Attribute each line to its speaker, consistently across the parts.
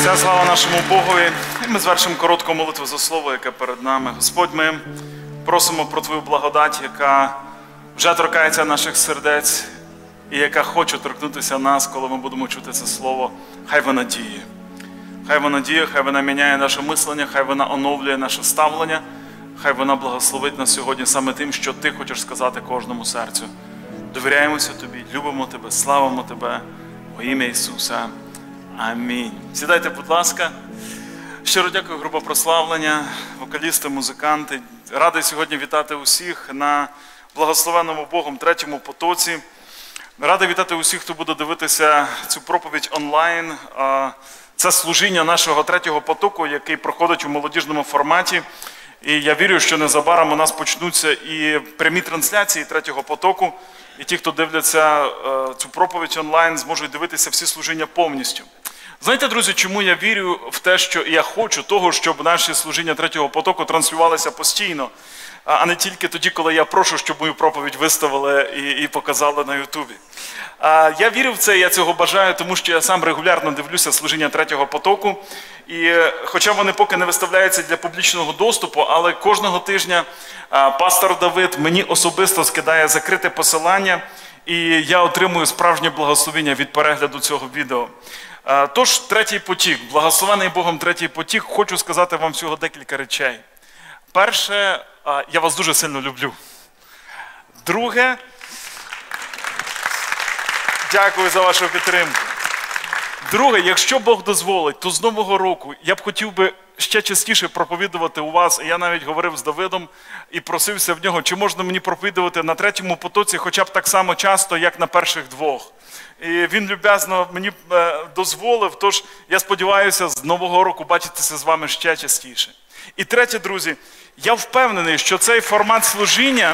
Speaker 1: Вся слава нашому Богові. І ми звершимо коротку молитву за слово, яке перед нами. Господь, ми просимо про Твою благодать, яка вже торкається наших сердець і яка хоче торкнутися нас, коли ми будемо чути це слово. Хай вона діє. Хай вона діє, хай вона міняє наше мислення, хай вона оновлює наше ставлення, хай вона благословить нас сьогодні саме тим, що Ти хочеш сказати кожному серцю. Довіряємося Тобі, любимо Тебе, славимо Тебе во ім'я Ісуса. Амінь. Сідайте, будь ласка. Щиро дякую, група прославлення, вокалісти, музиканти. Радий сьогодні вітати усіх на благословенному Богом третьому потоці. Радий вітати усіх, хто буде дивитися цю проповідь онлайн. Це служіння нашого третього потоку, який проходить у молодіжному форматі. І я вірю, що незабаром у нас почнуться і прямі трансляції третього потоку. І ті, хто дивляться цю проповідь онлайн, зможуть дивитися всі служіння повністю. Знаєте, друзі, чому я вірю в те, що я хочу того, щоб наші служіння третього потоку транслювалися постійно, а не тільки тоді, коли я прошу, щоб мою проповідь виставили і показали на Ютубі. Я вірю в це, я цього бажаю, тому що я сам регулярно дивлюся служіння третього потоку. І хоча вони поки не виставляються для публічного доступу, але кожного тижня пастор Давид мені особисто скидає закрите посилання, і я отримую справжнє благословення від перегляду цього відео. Тож, третій потік, благословений Богом третій потік, хочу сказати вам всього декілька речей. Перше, я вас дуже сильно люблю. Друге, дякую за вашу підтримку. Друге, якщо Бог дозволить, то з Нового року я б хотів би ще частіше проповідувати у вас. Я навіть говорив з Давидом і просився в нього, чи можна мені проповідувати на третьому потоці хоча б так само часто, як на перших двох. І він люб'язно мені дозволив, тож я сподіваюся з Нового року бачитися з вами ще частіше. І третє, друзі, я впевнений, що цей формат служіння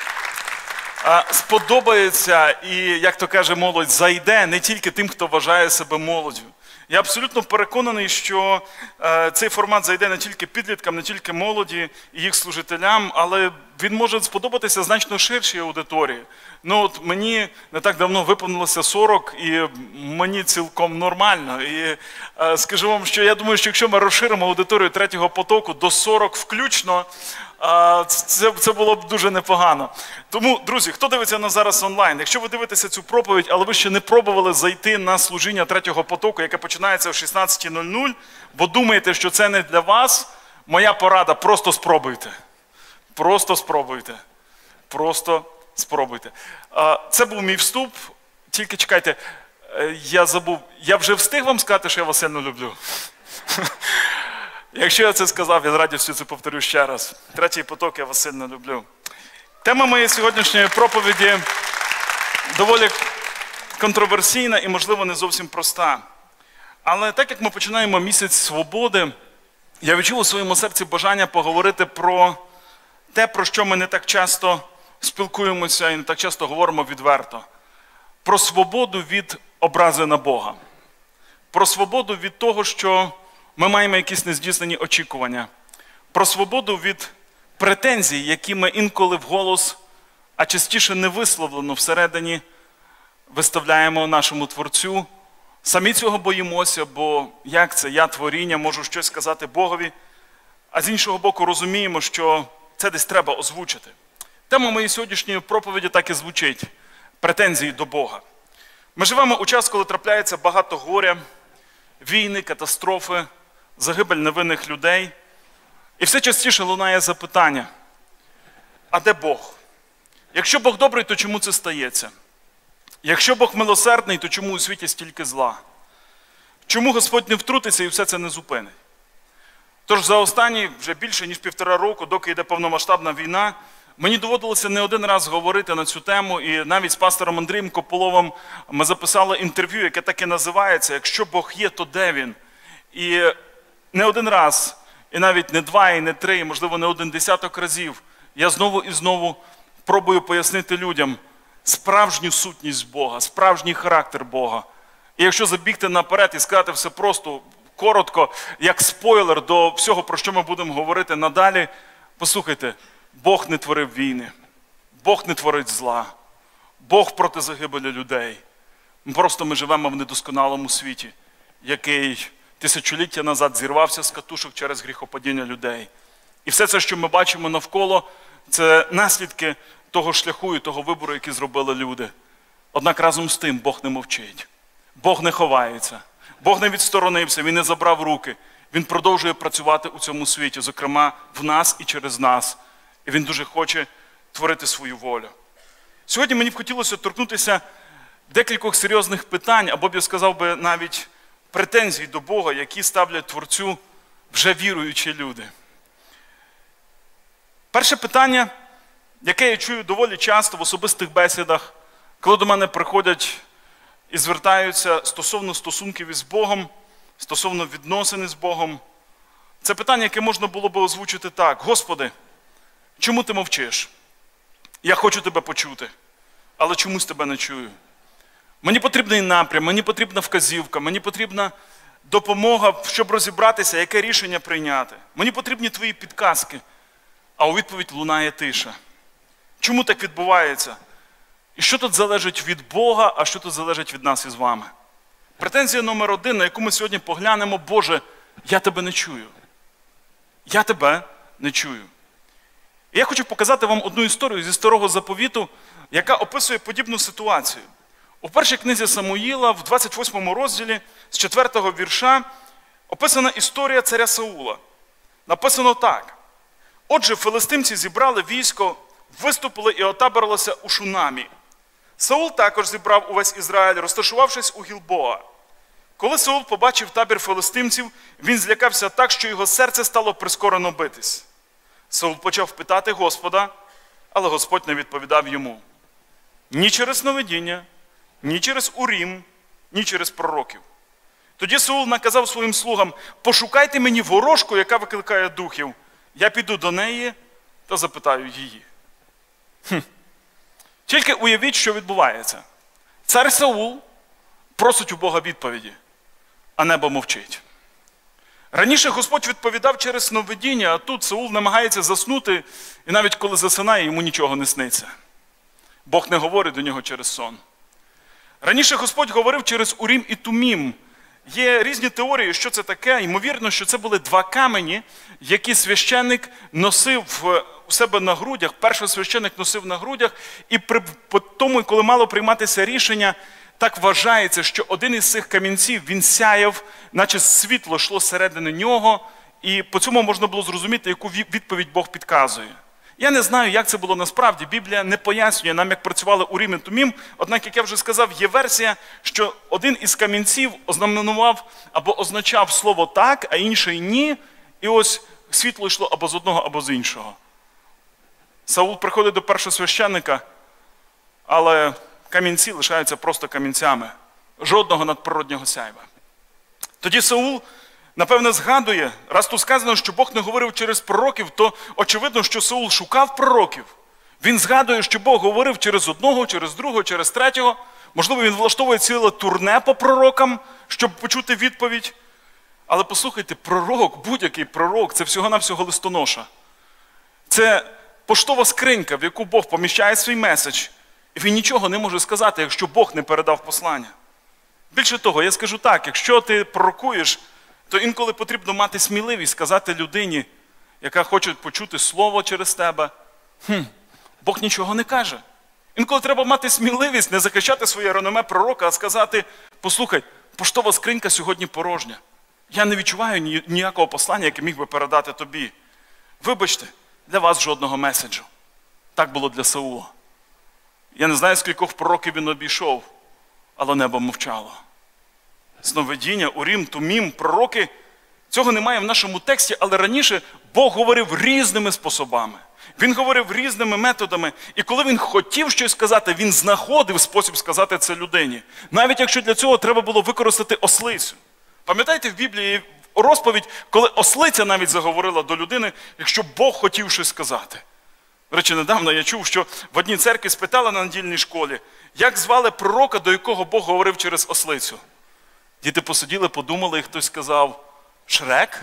Speaker 1: сподобається і, як то каже молодь, зайде не тільки тим, хто вважає себе молоддю. Я абсолютно переконаний, що цей формат зайде не тільки підліткам, не тільки молоді і їх служителям, але він може сподобатися значно ширшій аудиторії. Ну от мені не так давно виповнилося 40, і мені цілком нормально. І скажу вам, що я думаю, що якщо ми розширимо аудиторію третього потоку до 40 включно, це було б дуже непогано. Тому, друзі, хто дивиться нас зараз онлайн, якщо ви дивитеся цю проповідь, але ви ще не пробували зайти на служіння третього потоку, яке починається о 16:00, бо думаєте, що це не для вас, моя порада – просто спробуйте. Просто спробуйте. Просто спробуйте. Це був мій вступ. Тільки чекайте, я забув. Я вже встиг вам сказати, що я вас сильно люблю? Якщо я це сказав, я з радістю це повторю ще раз. Третій поток, я вас сильно люблю. Тема моєї сьогоднішньої проповіді доволі контроверсійна і, можливо, не зовсім проста. Але так як ми починаємо місяць свободи, я відчув у своєму серці бажання поговорити про те, про що ми не так часто спілкуємося і не так часто говоримо відверто. Про свободу від образи на Бога. Про свободу від того, що ми маємо якісь нездійснені очікування. Про свободу від претензій, які ми інколи вголос, а частіше не висловлено всередині, виставляємо нашому Творцю. Самі цього боїмося, бо як це? Я творіння, можу щось сказати Богові. А з іншого боку розуміємо, що це десь треба озвучити. Тема моєї сьогоднішньої проповіді так і звучить – претензії до Бога. Ми живемо у час, коли трапляється багато горя, війни, катастрофи, загибель невинних людей. І все частіше лунає запитання, а де Бог? Якщо Бог добрий, то чому це стається? Якщо Бог милосердний, то чому у світі стільки зла? Чому Господь не втрутиться і все це не зупинить? Тож за останні вже більше ніж 1,5 року, доки йде повномасштабна війна, мені доводилося не один раз говорити на цю тему, і навіть з пастором Андрієм Кополовим ми записали інтерв'ю, яке так і називається «Якщо Бог є, то де Він?». І не один раз, і навіть не 2, і не 3, і, можливо, не 1 десяток разів я знову і знову пробую пояснити людям справжню сутність Бога, справжній характер Бога. І якщо забігти наперед і сказати все просто, коротко, як спойлер до всього, про що ми будемо говорити надалі, послухайте, Бог не творив війни, Бог не творить зла, Бог проти загибелі людей. Просто ми живемо в недосконалому світі, який тисячоліття назад зірвався з катушок через гріхопадіння людей. І все це, що ми бачимо навколо, це наслідки того шляху і того вибору, який зробили люди. Однак разом з тим Бог не мовчить. Бог не ховається. Бог не відсторонився, Він не забрав руки. Він продовжує працювати у цьому світі, зокрема в нас і через нас. І Він дуже хоче творити свою волю. Сьогодні мені б хотілося торкнутися декількох серйозних питань, або б я сказав би навіть претензій до Бога, які ставлять Творцю вже віруючі люди. Перше питання, яке я чую доволі часто в особистих бесідах, коли до мене приходять і звертаються стосовно стосунків із Богом, стосовно відносин з Богом, це питання, яке можна було би озвучити так: Господи, чому ти мовчиш? Я хочу тебе почути, але чомусь тебе не чую. Мені потрібний напрям, мені потрібна вказівка, мені потрібна допомога, щоб розібратися, яке рішення прийняти. Мені потрібні твої підказки, а у відповідь лунає тиша. Чому так відбувається? І що тут залежить від Бога, а що тут залежить від нас із вами? Претензія номер 1, на яку ми сьогодні поглянемо: Боже, я тебе не чую. Я тебе не чую. І я хочу показати вам одну історію зі Старого Заповіту, яка описує подібну ситуацію. У першій книзі Самуїла, в 28 розділі, з 4 вірша, описана історія царя Саула. Написано так: «Отже, филистимці зібрали військо, виступили і отаборилися у Шунамі. Саул також зібрав увесь Ізраїль, розташувавшись у Гілбоа. Коли Саул побачив табір филистимців, він злякався так, що його серце стало прискорено битись. Саул почав питати Господа, але Господь не відповідав йому. Ні через сновидіння, ні через Урім, ні через пророків. Тоді Саул наказав своїм слугам: пошукайте мені ворожку, яка викликає духів. Я піду до неї та запитаю її». Тільки уявіть, що відбувається. Цар Саул просить у Бога відповіді, а небо мовчить. Раніше Господь відповідав через сновидіння, а тут Саул намагається заснути, і навіть коли засинає, йому нічого не сниться. Бог не говорить до нього через сон. Раніше Господь говорив через Урім і Тумім. Є різні теорії, що це таке. Ймовірно, що це були 2 камені, які священник носив у себе на грудях. Першосвященник носив на грудях, і по тому, коли мало прийматися рішення, так вважається, що один із цих камінців, він сяяв, наче світло йшло зсередини нього, і по цьому можна було зрозуміти, яку відповідь Бог підказує. Я не знаю, як це було насправді. Біблія не пояснює нам, як працювали Урім і Тумім. Однак, як я вже сказав, є версія, що один із камінців ознаменував або означав слово «так», а інший «ні». І ось світло йшло або з одного, або з іншого. Саул приходить до першосвященника, але камінці лишаються просто камінцями. Жодного надприроднього сяйва. Тоді Саул, напевне, згадує, раз тут сказано, що Бог не говорив через пророків, то очевидно, що Саул шукав пророків. Він згадує, що Бог говорив через одного, через другого, через третього. Можливо, він влаштовує ціле турне по пророкам, щоб почути відповідь. Але послухайте, пророк, будь-який пророк, це всього-навсього листоноша. Це поштова скринька, в яку Бог поміщає свій меседж. І він нічого не може сказати, якщо Бог не передав послання. Більше того, я скажу так, якщо ти пророкуєш, то інколи потрібно мати сміливість сказати людині, яка хоче почути слово через тебе: Бог нічого не каже. Інколи треба мати сміливість не захищати своє реноме пророка, а сказати: послухай, поштова скринька сьогодні порожня. Я не відчуваю ніякого послання, яке міг би передати тобі. Вибачте, для вас жодного меседжу. Так було для Саула. Я не знаю, скількох пророків він обійшов, але небо мовчало. Сновидіння, Урім, Тумім, пророки – цього немає в нашому тексті, але раніше Бог говорив різними способами. Він говорив різними методами, і коли він хотів щось сказати, він знаходив спосіб сказати це людині. Навіть якщо для цього треба було використати ослицю. Пам'ятаєте, в Біблії розповідь, коли ослиця навіть заговорила до людини, якщо Бог хотів щось сказати. До речі, недавно я чув, що в одній церкві спитали на недільній школі, як звали пророка, до якого Бог говорив через ослицю. Діти посиділи, подумали, і хтось сказав: Шрек?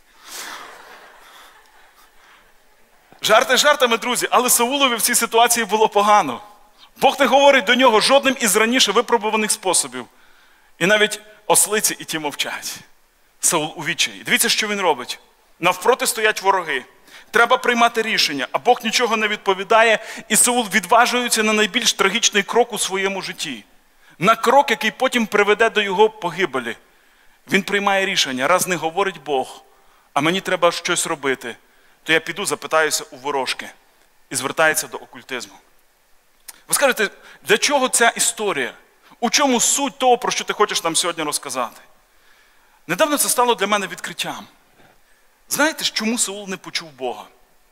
Speaker 1: Жарти жартами, друзі, але Саулові в цій ситуації було погано. Бог не говорить до нього жодним із раніше випробуваних способів. І навіть ослиці і ті мовчать. Саул у відчаї. Дивіться, що він робить. Навпроти стоять вороги. Треба приймати рішення, а Бог нічого не відповідає, і Саул відважується на найбільш трагічний крок у своєму житті. На крок, який потім приведе до його погибелі. Він приймає рішення, раз не говорить Бог, а мені треба щось робити, то я піду запитаюся у ворожки. І звертається до окультизму. Ви скажете, для чого ця історія? У чому суть того, про що ти хочеш нам сьогодні розказати? Недавно це стало для мене відкриттям. Знаєте, чому Саул не почув Бога?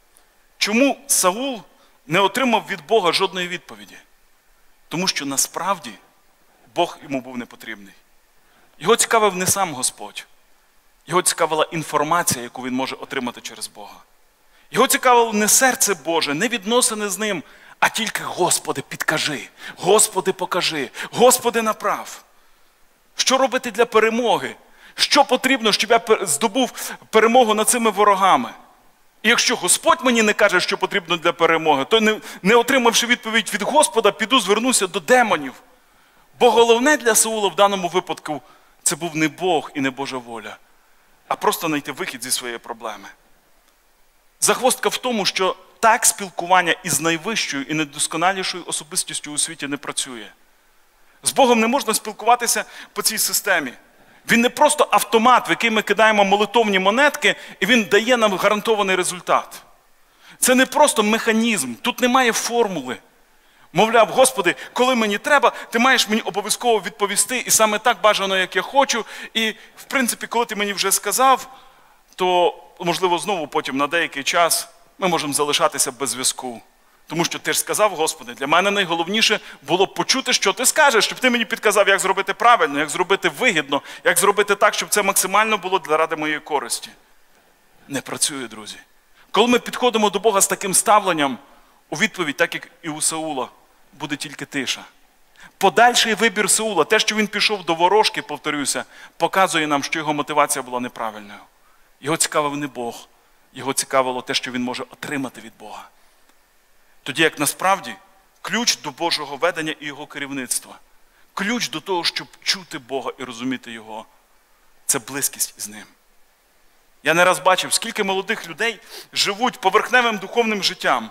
Speaker 1: Чому Саул не отримав від Бога жодної відповіді? Тому що насправді Бог йому був не потрібний. Його цікавив не сам Господь. Його цікавила інформація, яку він може отримати через Бога. Його цікавило не серце Боже, не відносини з ним, а тільки Господи, підкажи, Господи, покажи, Господи, направ. Що робити для перемоги? Що потрібно, щоб я здобув перемогу над цими ворогами? І якщо Господь мені не каже, що потрібно для перемоги, то не отримавши відповідь від Господа, піду звернуся до демонів. Бо головне для Саула в даному випадку – це був не Бог і не Божа воля, а просто знайти вихід зі своєї проблеми. Загвоздка в тому, що так спілкування із найвищою і найдосконалішою особистістю у світі не працює. З Богом не можна спілкуватися по цій системі. Він не просто автомат, в який ми кидаємо молитовні монетки, і він дає нам гарантований результат. Це не просто механізм, тут немає формули. Мовляв, Господи, коли мені треба, ти маєш мені обов'язково відповісти, і саме так бажано, як я хочу. І, в принципі, коли ти мені вже сказав, то, можливо, знову потім на деякий час ми можемо залишатися без зв'язку. Тому що ти ж сказав, Господи, для мене найголовніше було почути, що ти скажеш, щоб ти мені підказав, як зробити правильно, як зробити вигідно, як зробити так, щоб це максимально було для ради моєї користі. Не працює, друзі. Коли ми підходимо до Бога з таким ставленням, у відповідь, так як і у Саула, буде тільки тиша. Подальший вибір Саула, те, що він пішов до ворожки, повторюся, показує нам, що його мотивація була неправильною. Його цікавив не Бог, його цікавило те, що він може отримати від Бога. Тоді як насправді ключ до Божого ведення і Його керівництва, ключ до того, щоб чути Бога і розуміти Його, це близькість із Ним. Я не раз бачив, скільки молодих людей живуть поверхневим духовним життям.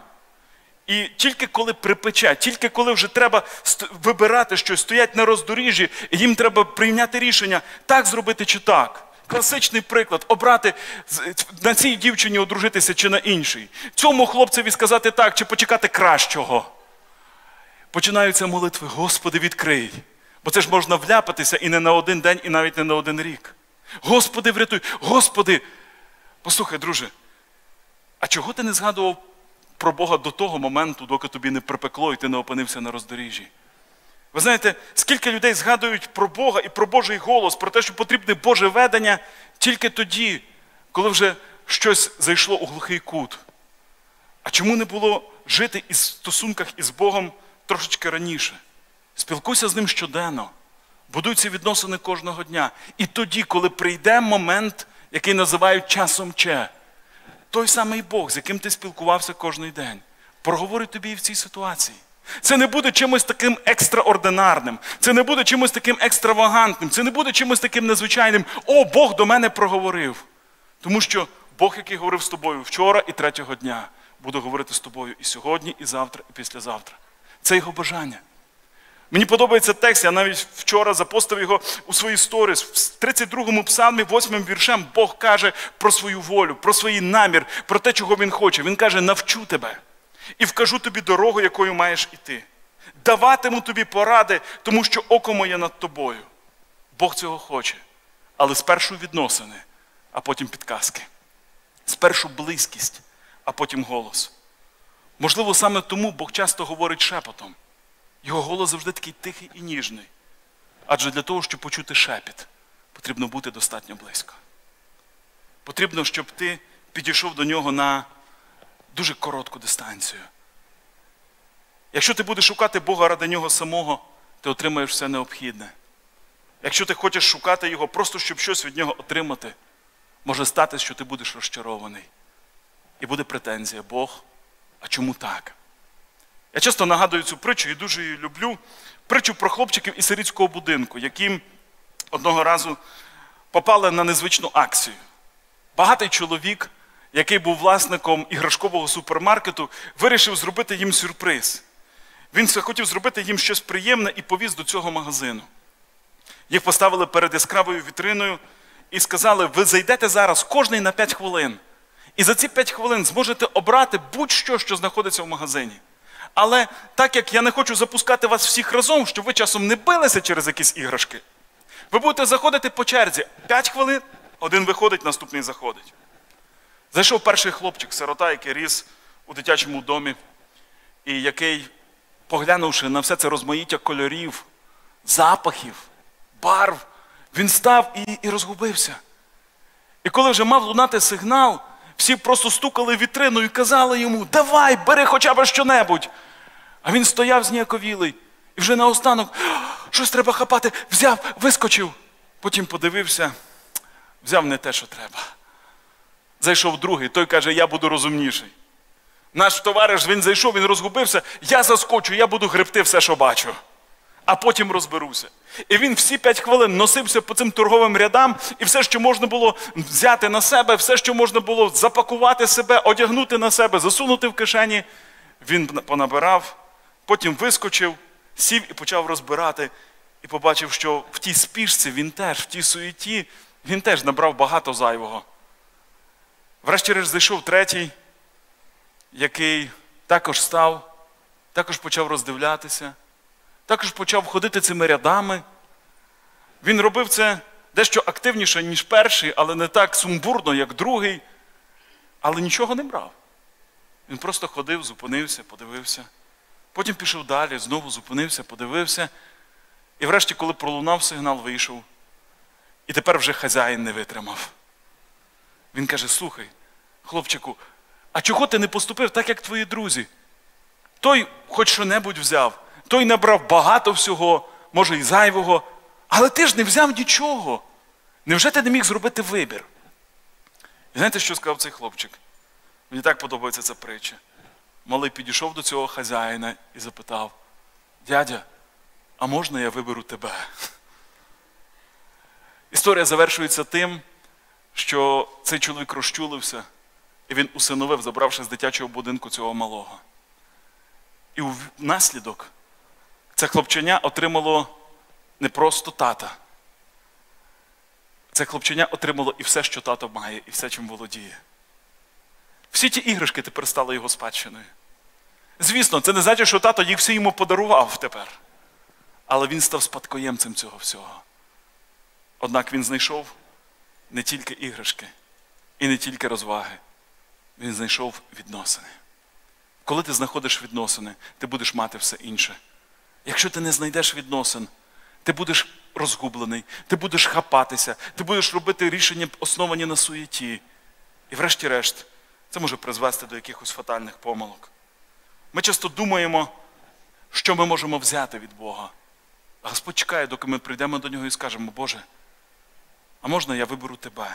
Speaker 1: І тільки коли припече, тільки коли вже треба вибирати щось, стоять на роздоріжжі, і їм треба прийняти рішення, так зробити чи так. Класичний приклад – обрати на цій дівчині одружитися чи на іншій. Цьому хлопцеві сказати так, чи почекати кращого. Починаються молитви, Господи, відкрий. Бо це ж можна вляпатися і не на один день, і навіть не на один рік. Господи, врятуй. Господи, послухай, друже, а чого ти не згадував про Бога до того моменту, доки тобі не припекло і ти не опинився на роздоріжжі? Ви знаєте, скільки людей згадують про Бога і про Божий голос, про те, що потрібне Боже ведення тільки тоді, коли вже щось зайшло у глухий кут. А чому не було жити із стосунках із Богом трошечки раніше? Спілкуйся з Ним щоденно, будуй ці відносини кожного дня. І тоді, коли прийде момент, який називають часом Че, той самий Бог, з яким ти спілкувався кожний день, проговорить тобі і в цій ситуації. Це не буде чимось таким екстраординарним, це не буде чимось таким екстравагантним, це не буде чимось таким незвичайним. О, Бог до мене проговорив. Тому що Бог, який говорив з тобою вчора і третього дня, буде говорити з тобою і сьогодні, і завтра, і післязавтра. Це його бажання. Мені подобається текст, я навіть вчора запостив його у своїй сторіс. В 32-му псалмі, 8-м віршем, Бог каже про свою волю, про свій намір, про те, чого Він хоче. Він каже, навчу тебе і вкажу тобі дорогу, якою маєш іти. Даватиму тобі поради, тому що око моє над тобою. Бог цього хоче. Але спершу відносини, а потім підказки. Спершу близькість, а потім голос. Можливо, саме тому Бог часто говорить шепотом. Його голос завжди такий тихий і ніжний. Адже для того, щоб почути шепіт, потрібно бути достатньо близько. Потрібно, щоб ти підійшов до нього на дуже коротку дистанцію. Якщо ти будеш шукати Бога ради нього самого, ти отримаєш все необхідне. Якщо ти хочеш шукати його просто, щоб щось від нього отримати, може статись, що ти будеш розчарований. І буде претензія, Бог, а чому так? Я часто нагадую цю притчу і дуже її люблю. Притчу про хлопчиків із сирітського будинку, яким одного разу попали на незвичну акцію. Багатий чоловік, який був власником іграшкового супермаркету, вирішив зробити їм сюрприз. Він хотів зробити їм щось приємне і повіз до цього магазину. Їх поставили перед яскравою вітриною і сказали: ви зайдете зараз кожний на 5 хвилин. І за ці 5 хвилин зможете обрати будь-що, що знаходиться в магазині. Але так як я не хочу запускати вас всіх разом, щоб ви часом не билися через якісь іграшки, ви будете заходити по черзі. 5 хвилин, один виходить, наступний заходить. Зайшов перший хлопчик, сирота, який ріс у дитячому домі, і який, поглянувши на все це розмаїття кольорів, запахів, барв, він став і розгубився. І коли вже мав лунати сигнал, всі просто стукали вітрину і казали йому: давай, бери хоча б що-небудь. А він стояв зніяковілий. І вже наостанок: щось треба хапати, взяв, вискочив. Потім подивився, взяв не те, що треба. Зайшов другий, той каже: я буду розумніший. Наш товариш, він зайшов, він розгубився: я заскочу, я буду гребти все, що бачу. А потім розберуся. І він всі 5 хвилин носився по цим торговим рядам, і все, що можна було взяти на себе, все, що можна було запакувати себе, одягнути на себе, засунути в кишені, він понабирав, потім вискочив, сів і почав розбирати. І побачив, що в тій спішці він теж, в тій суєті, він теж набрав багато зайвого. Врешті-решт зайшов третій, який також став, також почав роздивлятися, також почав ходити цими рядами. Він робив це дещо активніше, ніж перший, але не так сумбурно, як другий, але нічого не брав. Він просто ходив, зупинився, подивився. Потім пішов далі, знову зупинився, подивився. І врешті, коли пролунав сигнал, вийшов. І тепер вже хазяїн не витримав. Він каже: слухай, хлопчику, а чого ти не поступив так, як твої друзі? Той хоч що-небудь взяв, той набрав багато всього, може і зайвого, але ти ж не взяв нічого. Невже ти не міг зробити вибір? І знаєте, що сказав цей хлопчик? Мені так подобається ця притча. Малий підійшов до цього хазяїна і запитав: дядя, а можна я виберу тебе? Історія завершується тим, що цей чоловік розчулився, і він усиновив, забравши з дитячого будинку цього малого. І внаслідок це хлопченя отримало не просто тата. Це хлопченя отримало і все, що тато має, і все, чим володіє. Всі ті іграшки тепер стали його спадщиною. Звісно, це не значить, що тато їх всі йому подарував тепер. Але він став спадкоємцем цього всього. Однак він знайшов не тільки іграшки і не тільки розваги. Він знайшов відносини. Коли ти знаходиш відносини, ти будеш мати все інше. Якщо ти не знайдеш відносин, ти будеш розгублений, ти будеш хапатися, ти будеш робити рішення, основані на суєті. І врешті-решт, це може призвести до якихось фатальних помилок. Ми часто думаємо, що ми можемо взяти від Бога. А Господь чекає, доки ми прийдемо до Нього і скажемо: Боже, а можна я виберу Тебе?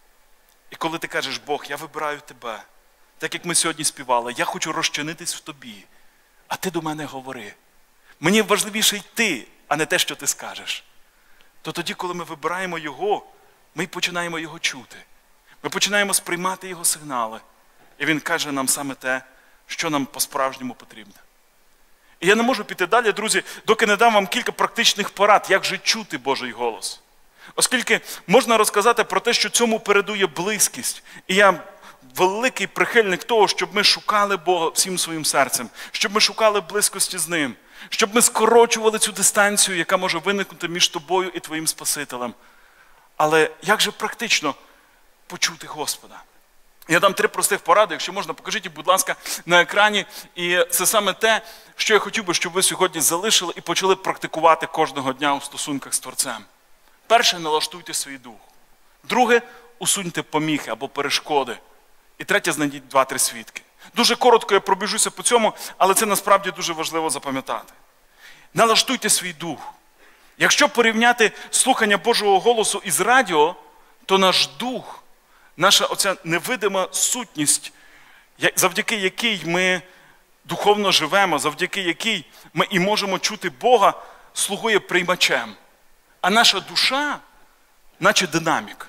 Speaker 1: І коли ти кажеш: Бог, я вибираю Тебе, так як ми сьогодні співали, я хочу розчинитись в Тобі, а Ти до мене говори. Мені важливіше йти, а не те, що Ти скажеш. То тоді, коли ми вибираємо Його, ми починаємо Його чути. Ми починаємо сприймати Його сигнали. І Він каже нам саме те, що нам по-справжньому потрібно. І я не можу піти далі, друзі, доки не дам вам кілька практичних порад, як же чути Божий голос. Оскільки можна розказати про те, що цьому передує близькість. І я великий прихильник того, щоб ми шукали Бога всім своїм серцем, щоб ми шукали близькості з Ним, щоб ми скорочували цю дистанцію, яка може виникнути між тобою і твоїм Спасителем. Але як же практично почути Господа? Я дам 3 простих поради, якщо можна, покажіть їх, будь ласка, на екрані. І це саме те, що я хотів би, щоб ви сьогодні залишили і почали практикувати кожного дня у стосунках з Творцем. Перше, налаштуйте свій дух. Друге, усуньте поміхи або перешкоди. І третє, знайдіть 2-3 свідки. Дуже коротко я пробіжуся по цьому, але це насправді дуже важливо запам'ятати. Налаштуйте свій дух. Якщо порівняти слухання Божого голосу із радіо, то наш дух, наша оця невидима сутність, завдяки якій ми духовно живемо, завдяки якій ми і можемо чути Бога, слугує приймачем. А наша душа наче динамік.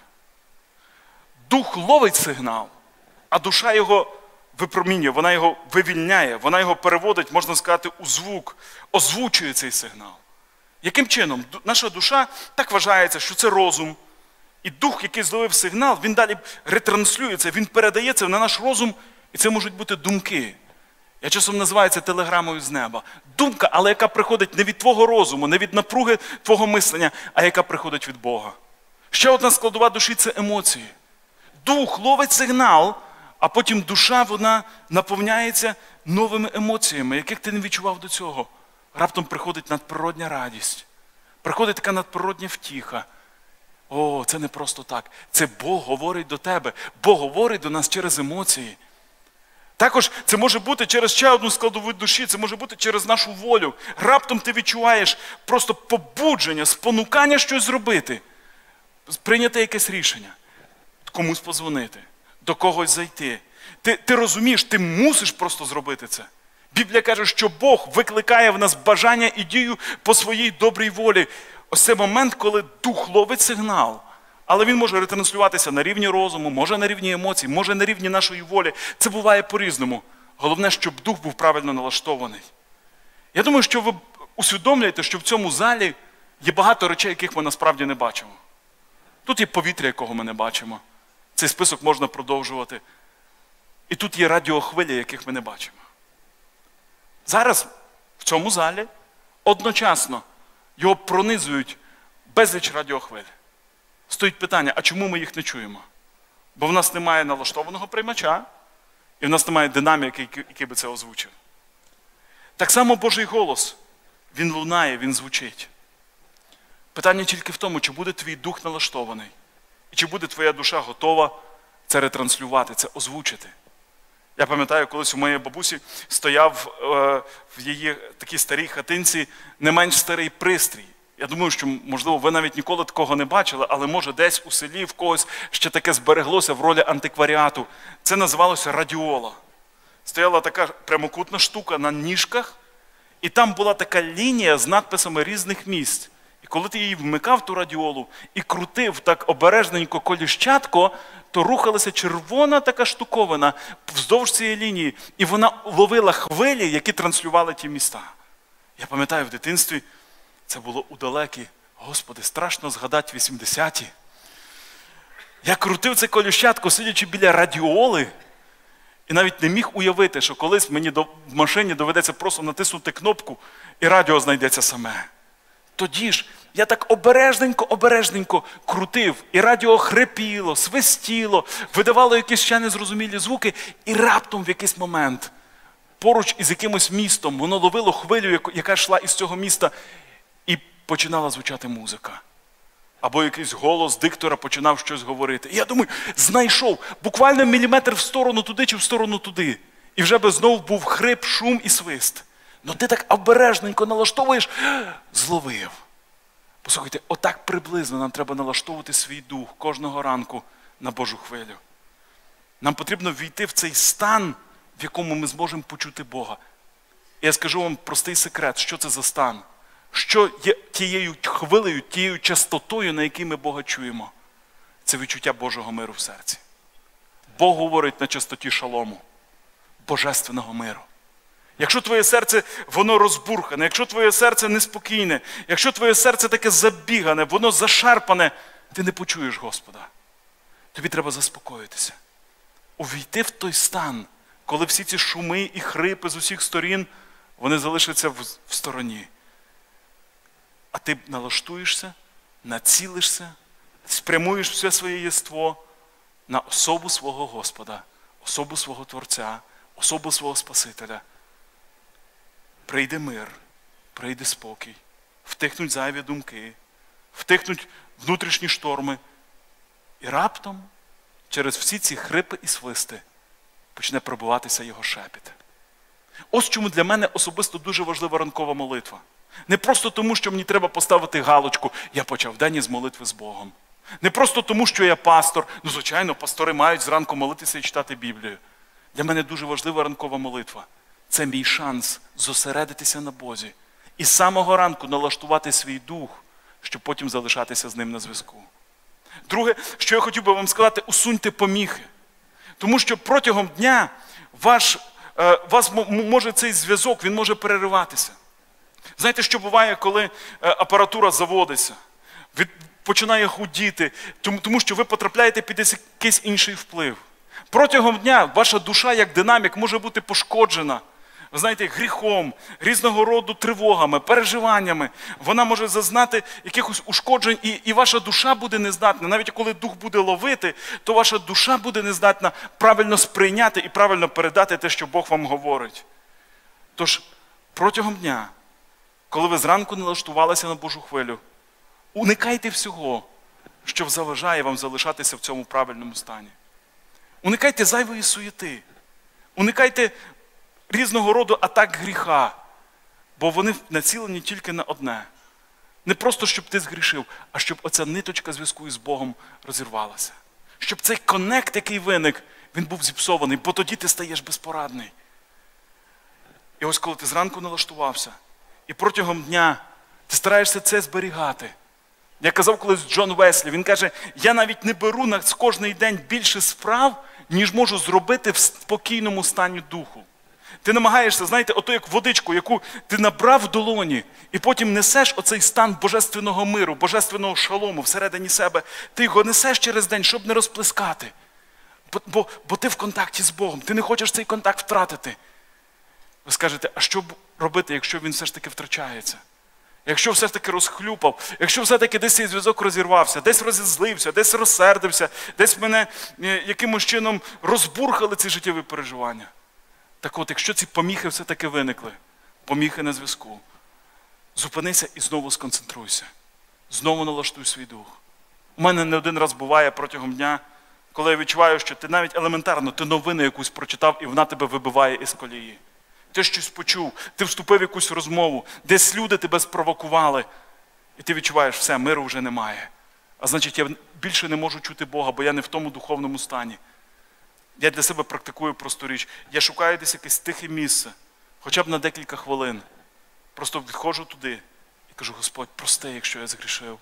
Speaker 1: Дух ловить сигнал, а душа його випромінює, вона його вивільняє, вона його переводить, можна сказати, у звук, озвучує цей сигнал. Яким чином? Наша душа так вважається, що це розум. І дух, який зловив сигнал, він далі ретранслюється, він передається на наш розум, і це можуть бути думки. Я часом називаю це телеграмою з неба. Думка, але яка приходить не від твого розуму, не від напруги твого мислення, а яка приходить від Бога. Ще одна складова душі – це емоції. Дух ловить сигнал, а потім душа, вона наповняється новими емоціями, яких ти не відчував до цього. Раптом приходить надприродня радість, приходить така надприродня втіха. О, це не просто так. Це Бог говорить до тебе. Бог говорить до нас через емоції. Також це може бути через ще одну складову душі, це може бути через нашу волю. Раптом ти відчуваєш просто побудження, спонукання щось зробити, прийняти якесь рішення, комусь подзвонити, до когось зайти. Ти розумієш, ти мусиш просто зробити це. Біблія каже, що Бог викликає в нас бажання і дію по своїй добрій волі. Ось це момент, коли дух ловить сигнал. Але він може ретранслюватися на рівні розуму, може на рівні емоцій, може на рівні нашої волі. Це буває по-різному. Головне, щоб дух був правильно налаштований. Я думаю, що ви усвідомлюєте, що в цьому залі є багато речей, яких ми насправді не бачимо. Тут є повітря, якого ми не бачимо. Цей список можна продовжувати. І тут є радіохвилі, яких ми не бачимо. Зараз в цьому залі одночасно його пронизують безліч радіохвиль. Стоїть питання, а чому ми їх не чуємо? Бо в нас немає налаштованого приймача, і в нас немає динаміки, який би це озвучив. Так само Божий голос, він лунає, він звучить. Питання тільки в тому, чи буде твій дух налаштований, і чи буде твоя душа готова це ретранслювати, це озвучити. Я пам'ятаю, колись у моєї бабусі стояв в її такій старій хатинці не менш старий пристрій. Я думаю, що, можливо, ви навіть ніколи такого не бачили, але, може, десь у селі в когось ще таке збереглося в ролі антикваріату. Це називалося радіола. Стояла така прямокутна штука на ніжках, і там була така лінія з надписами різних місць. І коли ти її вмикав, ту радіолу, і крутив так обережненько коліщатко, то рухалася червона така штуковина вздовж цієї лінії, і вона ловила хвилі, які транслювали ті міста. Я пам'ятаю, в дитинстві це було у далекі, Господи, страшно згадати 80-ті. Я крутив це коліщатко, сидячи біля радіоли, і навіть не міг уявити, що колись мені в машині доведеться просто натиснути кнопку, і радіо знайдеться саме. Тоді ж я так обережненько крутив, і радіо хрипіло, свистіло, видавало якісь ще незрозумілі звуки, і раптом в якийсь момент поруч із якимось містом воно ловило хвилю, яка йшла із цього міста, і починала звучати музика. Або якийсь голос диктора починав щось говорити. І я думаю, знайшов буквально міліметр в сторону туди чи в сторону туди. І вже би знов був хрип, шум і свист. Ну ти так обережненько налаштовуєш, зловив. Послухайте, отак приблизно нам треба налаштовувати свій дух кожного ранку на Божу хвилю. Нам потрібно війти в цей стан, в якому ми зможемо почути Бога. І я скажу вам простий секрет, що це за стан. Що є тією хвилею, тією частотою, на якій ми Бога чуємо. Це відчуття Божого миру в серці. Бог говорить на частоті шалому, божественного миру. Якщо твоє серце, воно розбурхане, якщо твоє серце неспокійне, якщо твоє серце таке забігане, воно зашарпане, ти не почуєш Господа. Тобі треба заспокоїтися. Увійти в той стан, коли всі ці шуми і хрипи з усіх сторін, вони залишаться в стороні. А ти налаштуєшся, націлишся, спрямуєш все своє єство на особу свого Господа, особу свого Творця, особу свого Спасителя. Прийде мир, прийде спокій, втихнуть зайві думки, втихнуть внутрішні шторми. І раптом, через всі ці хрипи і свисти, почне пробиватися його шепіт. Ось чому для мене особисто дуже важлива ранкова молитва. Не просто тому, що мені треба поставити галочку, я почав день із молитви з Богом. Не просто тому, що я пастор. Ну, звичайно, пастори мають зранку молитися і читати Біблію. Для мене дуже важлива ранкова молитва. Це мій шанс зосередитися на Бозі і з самого ранку налаштувати свій дух, щоб потім залишатися з ним на зв'язку. Друге, що я хотів би вам сказати, усуньте поміхи. Тому що протягом дня вас може цей зв'язок, він може перериватися. Знаєте, що буває, коли апаратура заводиться? Починає гудіти, тому що ви потрапляєте під якийсь інший вплив. Протягом дня ваша душа, як динамік, може бути пошкоджена. Ви знаєте, гріхом, різного роду тривогами, переживаннями. Вона може зазнати якихось ушкоджень, і ваша душа буде нездатна. Навіть коли дух буде ловити, то ваша душа буде нездатна правильно сприйняти і правильно передати те, що Бог вам говорить. Тож, протягом дня, коли ви зранку налаштувалися на Божу хвилю, уникайте всього, що заважає вам залишатися в цьому правильному стані. Уникайте зайвої суєти. Уникайте різного роду атак гріха, бо вони націлені тільки на одне. Не просто, щоб ти згрішив, а щоб оця ниточка зв'язку із Богом розірвалася. Щоб цей коннект, який виник, він був зіпсований, бо тоді ти стаєш безпорадний. І ось коли ти зранку налаштувався, і протягом дня ти стараєшся це зберігати. Я казав колись Джон Веслі, він каже, я навіть не беру на кожний день більше справ, ніж можу зробити в спокійному стані духу. Ти намагаєшся, знаєте, ото як водичку, яку ти набрав в долоні, і потім несеш оцей стан божественного миру, божественного шалому всередині себе. Ти його несеш через день, щоб не розплескати. Бо ти в контакті з Богом, ти не хочеш цей контакт втратити. Ви скажете, а що робити, якщо він все ж таки втрачається? Якщо все ж таки розхлюпав, якщо все-таки десь цей зв'язок розірвався, десь розізлився, десь розсердився, десь мене якимось чином розбурхали ці життєві переживання. Так от, якщо ці поміхи все-таки виникли, поміхи на зв'язку, зупинися і знову сконцентруйся. Знову налаштуй свій дух. У мене не один раз буває протягом дня, коли я відчуваю, що ти навіть елементарно, ти новину якусь прочитав, і вона тебе вибиває із колії. Ти щось почув, ти вступив в якусь розмову, десь люди тебе спровокували, і ти відчуваєш, все, миру вже немає. А значить, я більше не можу чути Бога, бо я не в тому духовному стані. Я для себе практикую просту річ. Я шукаю десь якесь тихе місце, хоча б на декілька хвилин. Просто відходжу туди і кажу, Господь, прости, якщо я згрішив.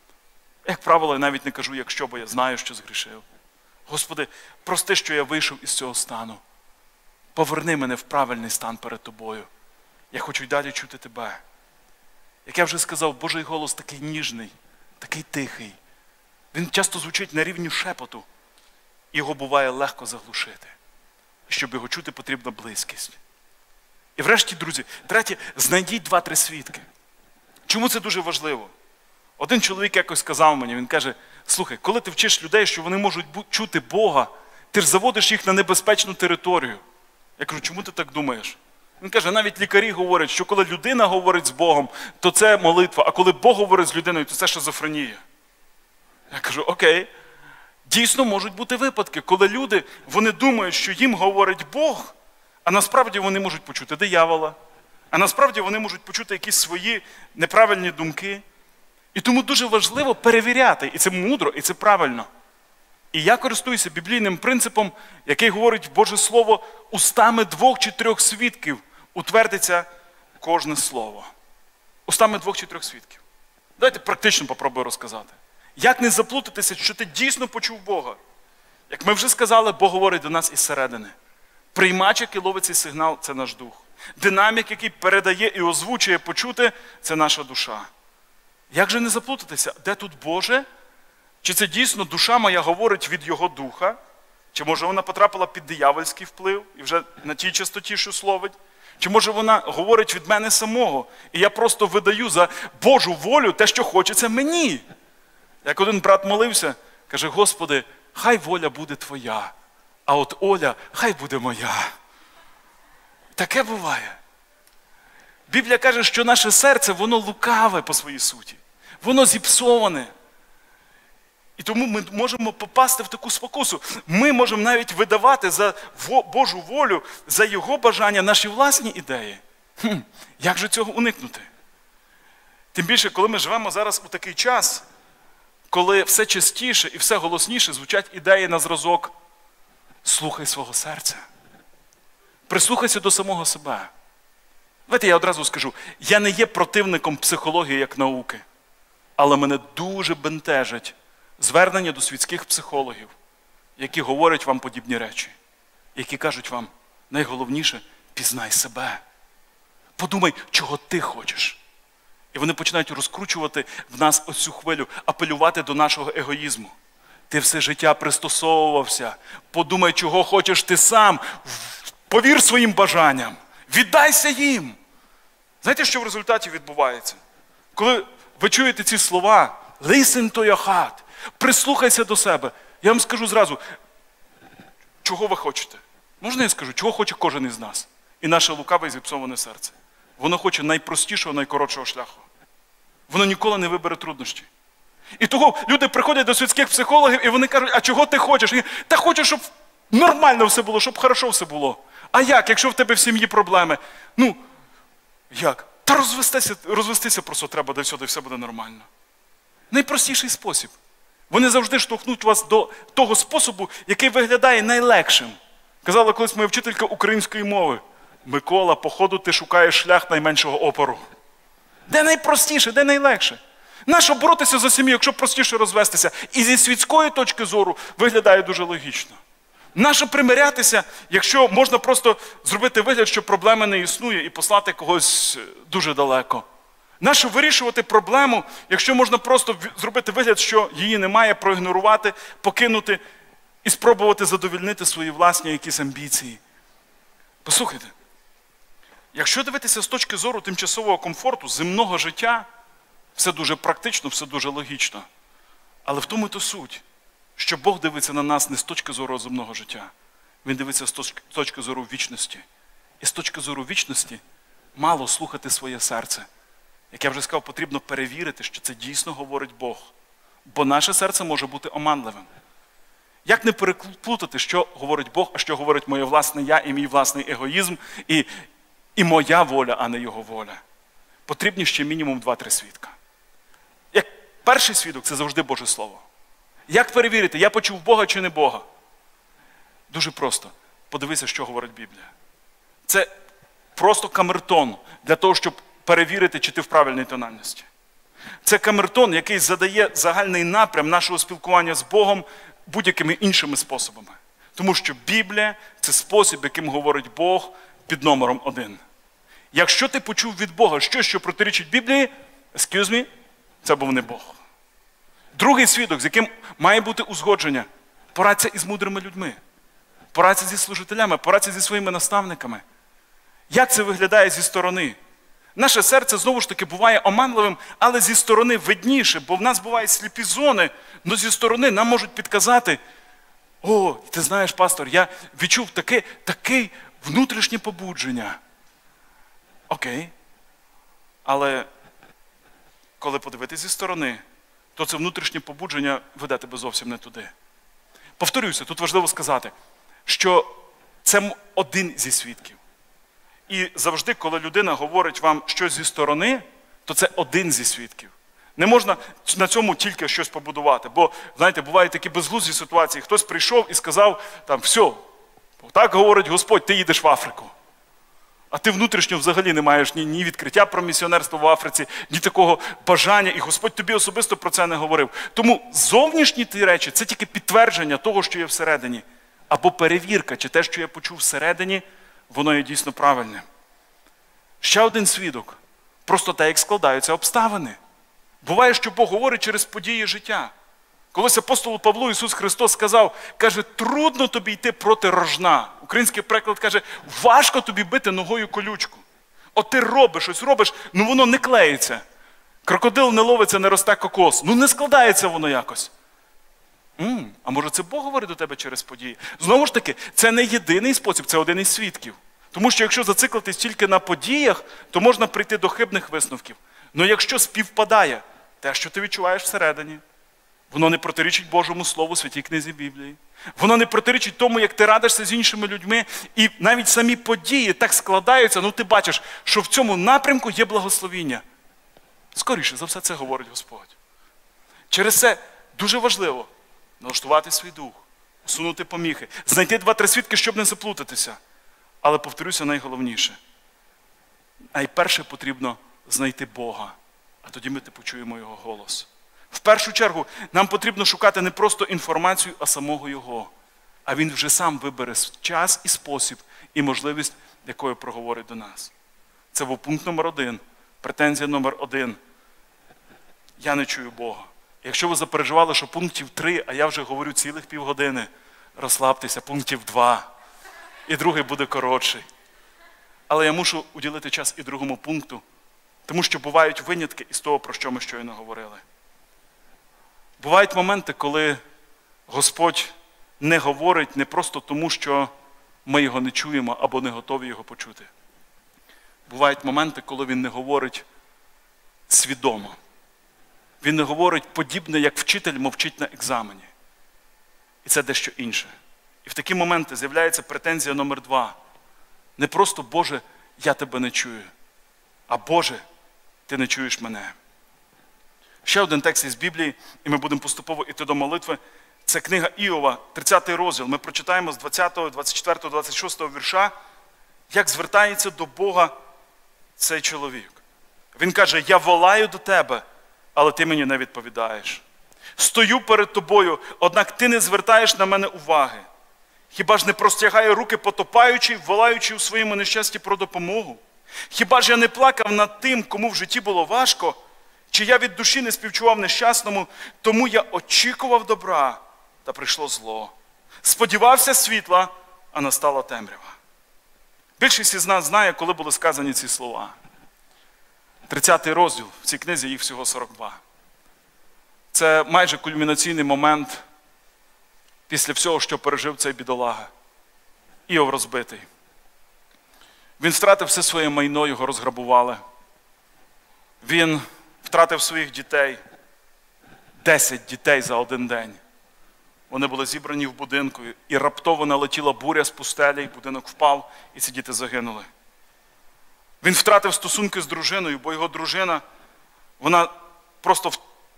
Speaker 1: Як правило, я навіть не кажу, якщо, бо я знаю, що згрішив. Господи, прости, що я вийшов із цього стану. Поверни мене в правильний стан перед Тобою. Я хочу й далі чути Тебе. Як я вже сказав, Божий голос такий ніжний, такий тихий. Він часто звучить на рівні шепоту. Його буває легко заглушити. Щоб його чути, потрібна близькість. І врешті, друзі, третє, знайдіть 2-3 свідки. Чому це дуже важливо? Один чоловік якось сказав мені, він каже, слухай, коли ти вчиш людей, що вони можуть чути Бога, ти ж заводиш їх на небезпечну територію. Я кажу, чому ти так думаєш? Він каже, навіть лікарі говорять, що коли людина говорить з Богом, то це молитва, а коли Бог говорить з людиною, то це шизофренія. Я кажу, окей. Дійсно можуть бути випадки, коли люди, вони думають, що їм говорить Бог, а насправді вони можуть почути диявола, а насправді вони можуть почути якісь свої неправильні думки. І тому дуже важливо перевіряти, і це мудро, і це правильно. І я користуюся біблійним принципом, який говорить Боже Слово, устами 2 чи 3 свідків утвердиться кожне слово. Устами 2 чи 3 свідків. Давайте практично попробую розказати. Як не заплутатися, що ти дійсно почув Бога? Як ми вже сказали, Бог говорить до нас із середини. Приймач, який ловить цей сигнал, це наш дух. Динамік, який передає і озвучує почути, це наша душа. Як же не заплутатися? Де тут Боже? Чи це дійсно душа моя говорить від Його духа? Чи може вона потрапила під диявольський вплив і вже на тій частоті, що словить? Чи може вона говорить від мене самого? І я просто видаю за Божу волю те, що хочеться мені. Як один брат молився, каже, Господи, хай воля буде Твоя, а от Оля, хай буде моя. Таке буває. Біблія каже, що наше серце, воно лукаве по своїй суті. Воно зіпсоване. І тому ми можемо попасти в таку спокусу. Ми можемо навіть видавати за Божу волю, за Його бажання наші власні ідеї. Як же цього уникнути? Тим більше, коли ми живемо зараз у такий час, коли все частіше і все голосніше звучать ідеї на зразок «слухай свого серця». Прислухайся до самого себе. Давайте я одразу скажу, я не є противником психології як науки, але мене дуже бентежать звернення до світських психологів, які говорять вам подібні речі, які кажуть вам, найголовніше – пізнай себе. Подумай, чого ти хочеш. І вони починають розкручувати в нас ось цю хвилю, апелювати до нашого егоїзму. Ти все життя пристосовувався. Подумай, чого хочеш ти сам. Повір своїм бажанням. Віддайся їм. Знаєте, що в результаті відбувається? Коли ви чуєте ці слова, listen to your heart, прислухайся до себе. Я вам скажу зразу, чого ви хочете? Можна я скажу, чого хоче кожен із нас? І наше лукаве і зіпсоване серце. Воно хоче найпростішого, найкоротшого шляху. Воно ніколи не вибере труднощі. І того люди приходять до світських психологів, і вони кажуть, а чого ти хочеш? Та хочу, щоб нормально все було, щоб хорошо все було. А як, якщо в тебе в сім'ї проблеми? Ну, як? Та розвестися просто треба, де все буде нормально. Найпростіший спосіб. Вони завжди штовхнуть вас до того способу, який виглядає найлегшим. Казала колись моя вчителька української мови. Микола, походу ти шукаєш шлях найменшого опору. Де найпростіше, де найлегше? Нащо боротися за сім'ю, якщо простіше розвестися? І зі світської точки зору виглядає дуже логічно. Нащо примирятися, якщо можна просто зробити вигляд, що проблеми не існує і послати когось дуже далеко? Нащо вирішувати проблему, якщо можна просто зробити вигляд, що її немає, проігнорувати, покинути і спробувати задовольнити свої власні якісь амбіції? Послухайте, якщо дивитися з точки зору тимчасового комфорту, земного життя, все дуже практично, все дуже логічно. Але в тому і то суть, що Бог дивиться на нас не з точки зору земного життя. Він дивиться з точки зору вічності. І з точки зору вічності мало слухати своє серце. Як я вже сказав, потрібно перевірити, що це дійсно говорить Бог. Бо наше серце може бути оманливим. Як не переплутати, що говорить Бог, а що говорить моє власне я і мій власний егоїзм, і моя воля, а не його воля? Потрібні ще мінімум 2-3 свідка. Як перший свідок – це завжди Боже Слово. Як перевірити, я почув Бога чи не Бога? Дуже просто. Подивися, що говорить Біблія. Це просто камертон для того, щоб перевірити, чи ти в правильній тональності. Це камертон, який задає загальний напрям нашого спілкування з Богом будь-якими іншими способами. Тому що Біблія – це спосіб, яким говорить Бог під номером 1. Якщо ти почув від Бога щось, що протирічить Біблії, excuse me, це був не Бог. Другий свідок, з яким має бути узгодження, порадься із мудрими людьми, порадься зі служителями, порадься зі своїми наставниками. Як це виглядає зі сторони? Наше серце, знову ж таки, буває оманливим, але зі сторони видніше, бо в нас бувають сліпі зони, але зі сторони нам можуть підказати: о, ти знаєш, пастор, я відчув таке внутрішнє побудження. Окей. Але коли подивитися зі сторони, то це внутрішнє побудження веде тебе зовсім не туди. Повторюся, тут важливо сказати, що це один зі свідків. І завжди, коли людина говорить вам щось зі сторони, то це один зі свідків. Не можна на цьому тільки щось побудувати. Бо, знаєте, бувають такі безглузді ситуації. Хтось прийшов і сказав, там, все, так говорить Господь, ти їдеш в Африку. А ти внутрішньо взагалі не маєш ні відкриття про місіонерство в Африці, ні такого бажання, і Господь тобі особисто про це не говорив. Тому зовнішні ті речі – це тільки підтвердження того, що є всередині. Або перевірка, чи те, що я почув всередині, воно є дійсно правильним. Ще один свідок. Просто те, як складаються обставини. Буває, що Бог говорить через події життя. Колись апостолу Павлу Ісус Христос сказав, каже, трудно тобі йти проти рожна. Український переклад каже, важко тобі бити ногою колючку. От ти робиш, щось робиш, ну воно не клеїться. Крокодил не ловиться, не росте кокос. Ну не складається воно якось. А може це Бог говорить до тебе через події? Знову ж таки, це не єдиний спосіб, це один із свідків. Тому що якщо зациклитись тільки на подіях, то можна прийти до хибних висновків. Но якщо співпадає те, що ти відчуваєш всередині, воно не протирічить Божому Слову, Святій книзі Біблії. Воно не протирічить тому, як ти радишся з іншими людьми. І навіть самі події так складаються, ну ти бачиш, що в цьому напрямку є благословіння. Скоріше за все це говорить Господь. Через це дуже важливо налаштувати свій дух, усунути поміхи, знайти 2-3 свідки, щоб не заплутатися. Але, повторюся, найголовніше. Найперше потрібно знайти Бога, а тоді ми почуємо Його голос. В першу чергу нам потрібно шукати не просто інформацію, а самого Його. А Він вже сам вибере час і спосіб, і можливість, якою проговорить до нас. Це був пункт номер 1, претензія номер 1. Я не чую Бога. Якщо ви запереживали, що пунктів 3, а я вже говорю цілих півгодини, розслабтеся, пунктів 2. І другий буде коротший. Але я мушу уділити час і другому пункту, тому що бувають винятки із того, про що ми щойно говорили. Бувають моменти, коли Господь не говорить не просто тому, що ми його не чуємо або не готові його почути. Бувають моменти, коли він не говорить свідомо. Він не говорить подібне, як вчитель мовчить на екзамені. І це дещо інше. І в такі моменти з'являється претензія номер 2. Не просто «Боже, я тебе не чую», а «Боже, ти не чуєш мене». Ще один текст із Біблії, і ми будемо поступово йти до молитви. Це книга Іова, 30 розділ. Ми прочитаємо з 20, 24, 26 вірша, як звертається до Бога цей чоловік. Він каже: «Я волаю до тебе, але ти мені не відповідаєш. Стою перед тобою, однак ти не звертаєш на мене уваги. Хіба ж не простягаю руки потопаючи, волаючи у своєму нещасті про допомогу? Хіба ж я не плакав над тим, кому в житті було важко? Чи я від душі не співчував нещасному, тому я очікував добра, та прийшло зло. Сподівався світла, а настала темрява». Більшість із нас знає, коли були сказані ці слова. 30-й розділ, в цій книзі їх всього 42. Це майже кульмінаційний момент після всього, що пережив цей бідолага. Іов розбитий. Він втратив все своє майно, його розграбували. Він втратив своїх дітей. 10 дітей за один день. Вони були зібрані в будинку, і раптово налетіла буря з пустелі, будинок впав, і ці діти загинули. Він втратив стосунки з дружиною, бо його дружина, вона просто,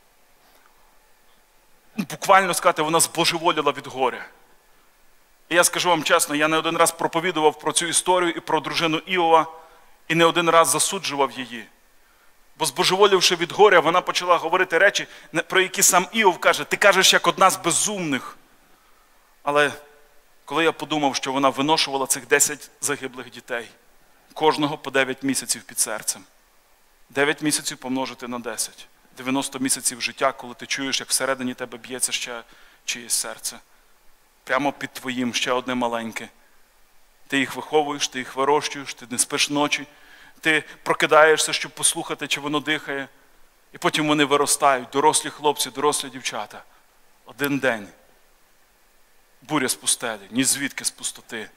Speaker 1: буквально сказати, вона збожеволіла від горя. І я скажу вам чесно, я не один раз проповідував про цю історію і про дружину Іова, і не один раз засуджував її. Бо збожеволівши від горя, вона почала говорити речі, про які сам Іов каже: «Ти кажеш, як одна з безумних». Але коли я подумав, що вона виношувала цих 10 загиблих дітей, кожного по 9 місяців під серцем. 9 місяців помножити на 10. 90 місяців життя, коли ти чуєш, як всередині тебе б'ється ще чиєсь серце. Прямо під твоїм ще одне маленьке. Ти їх виховуєш, ти їх вирощуєш, ти не спиш ночі. Ти прокидаєшся, щоб послухати, чи воно дихає. І потім вони виростають, дорослі хлопці, дорослі дівчата. Один день. Буря з пустелі, ні звідки з пустоти.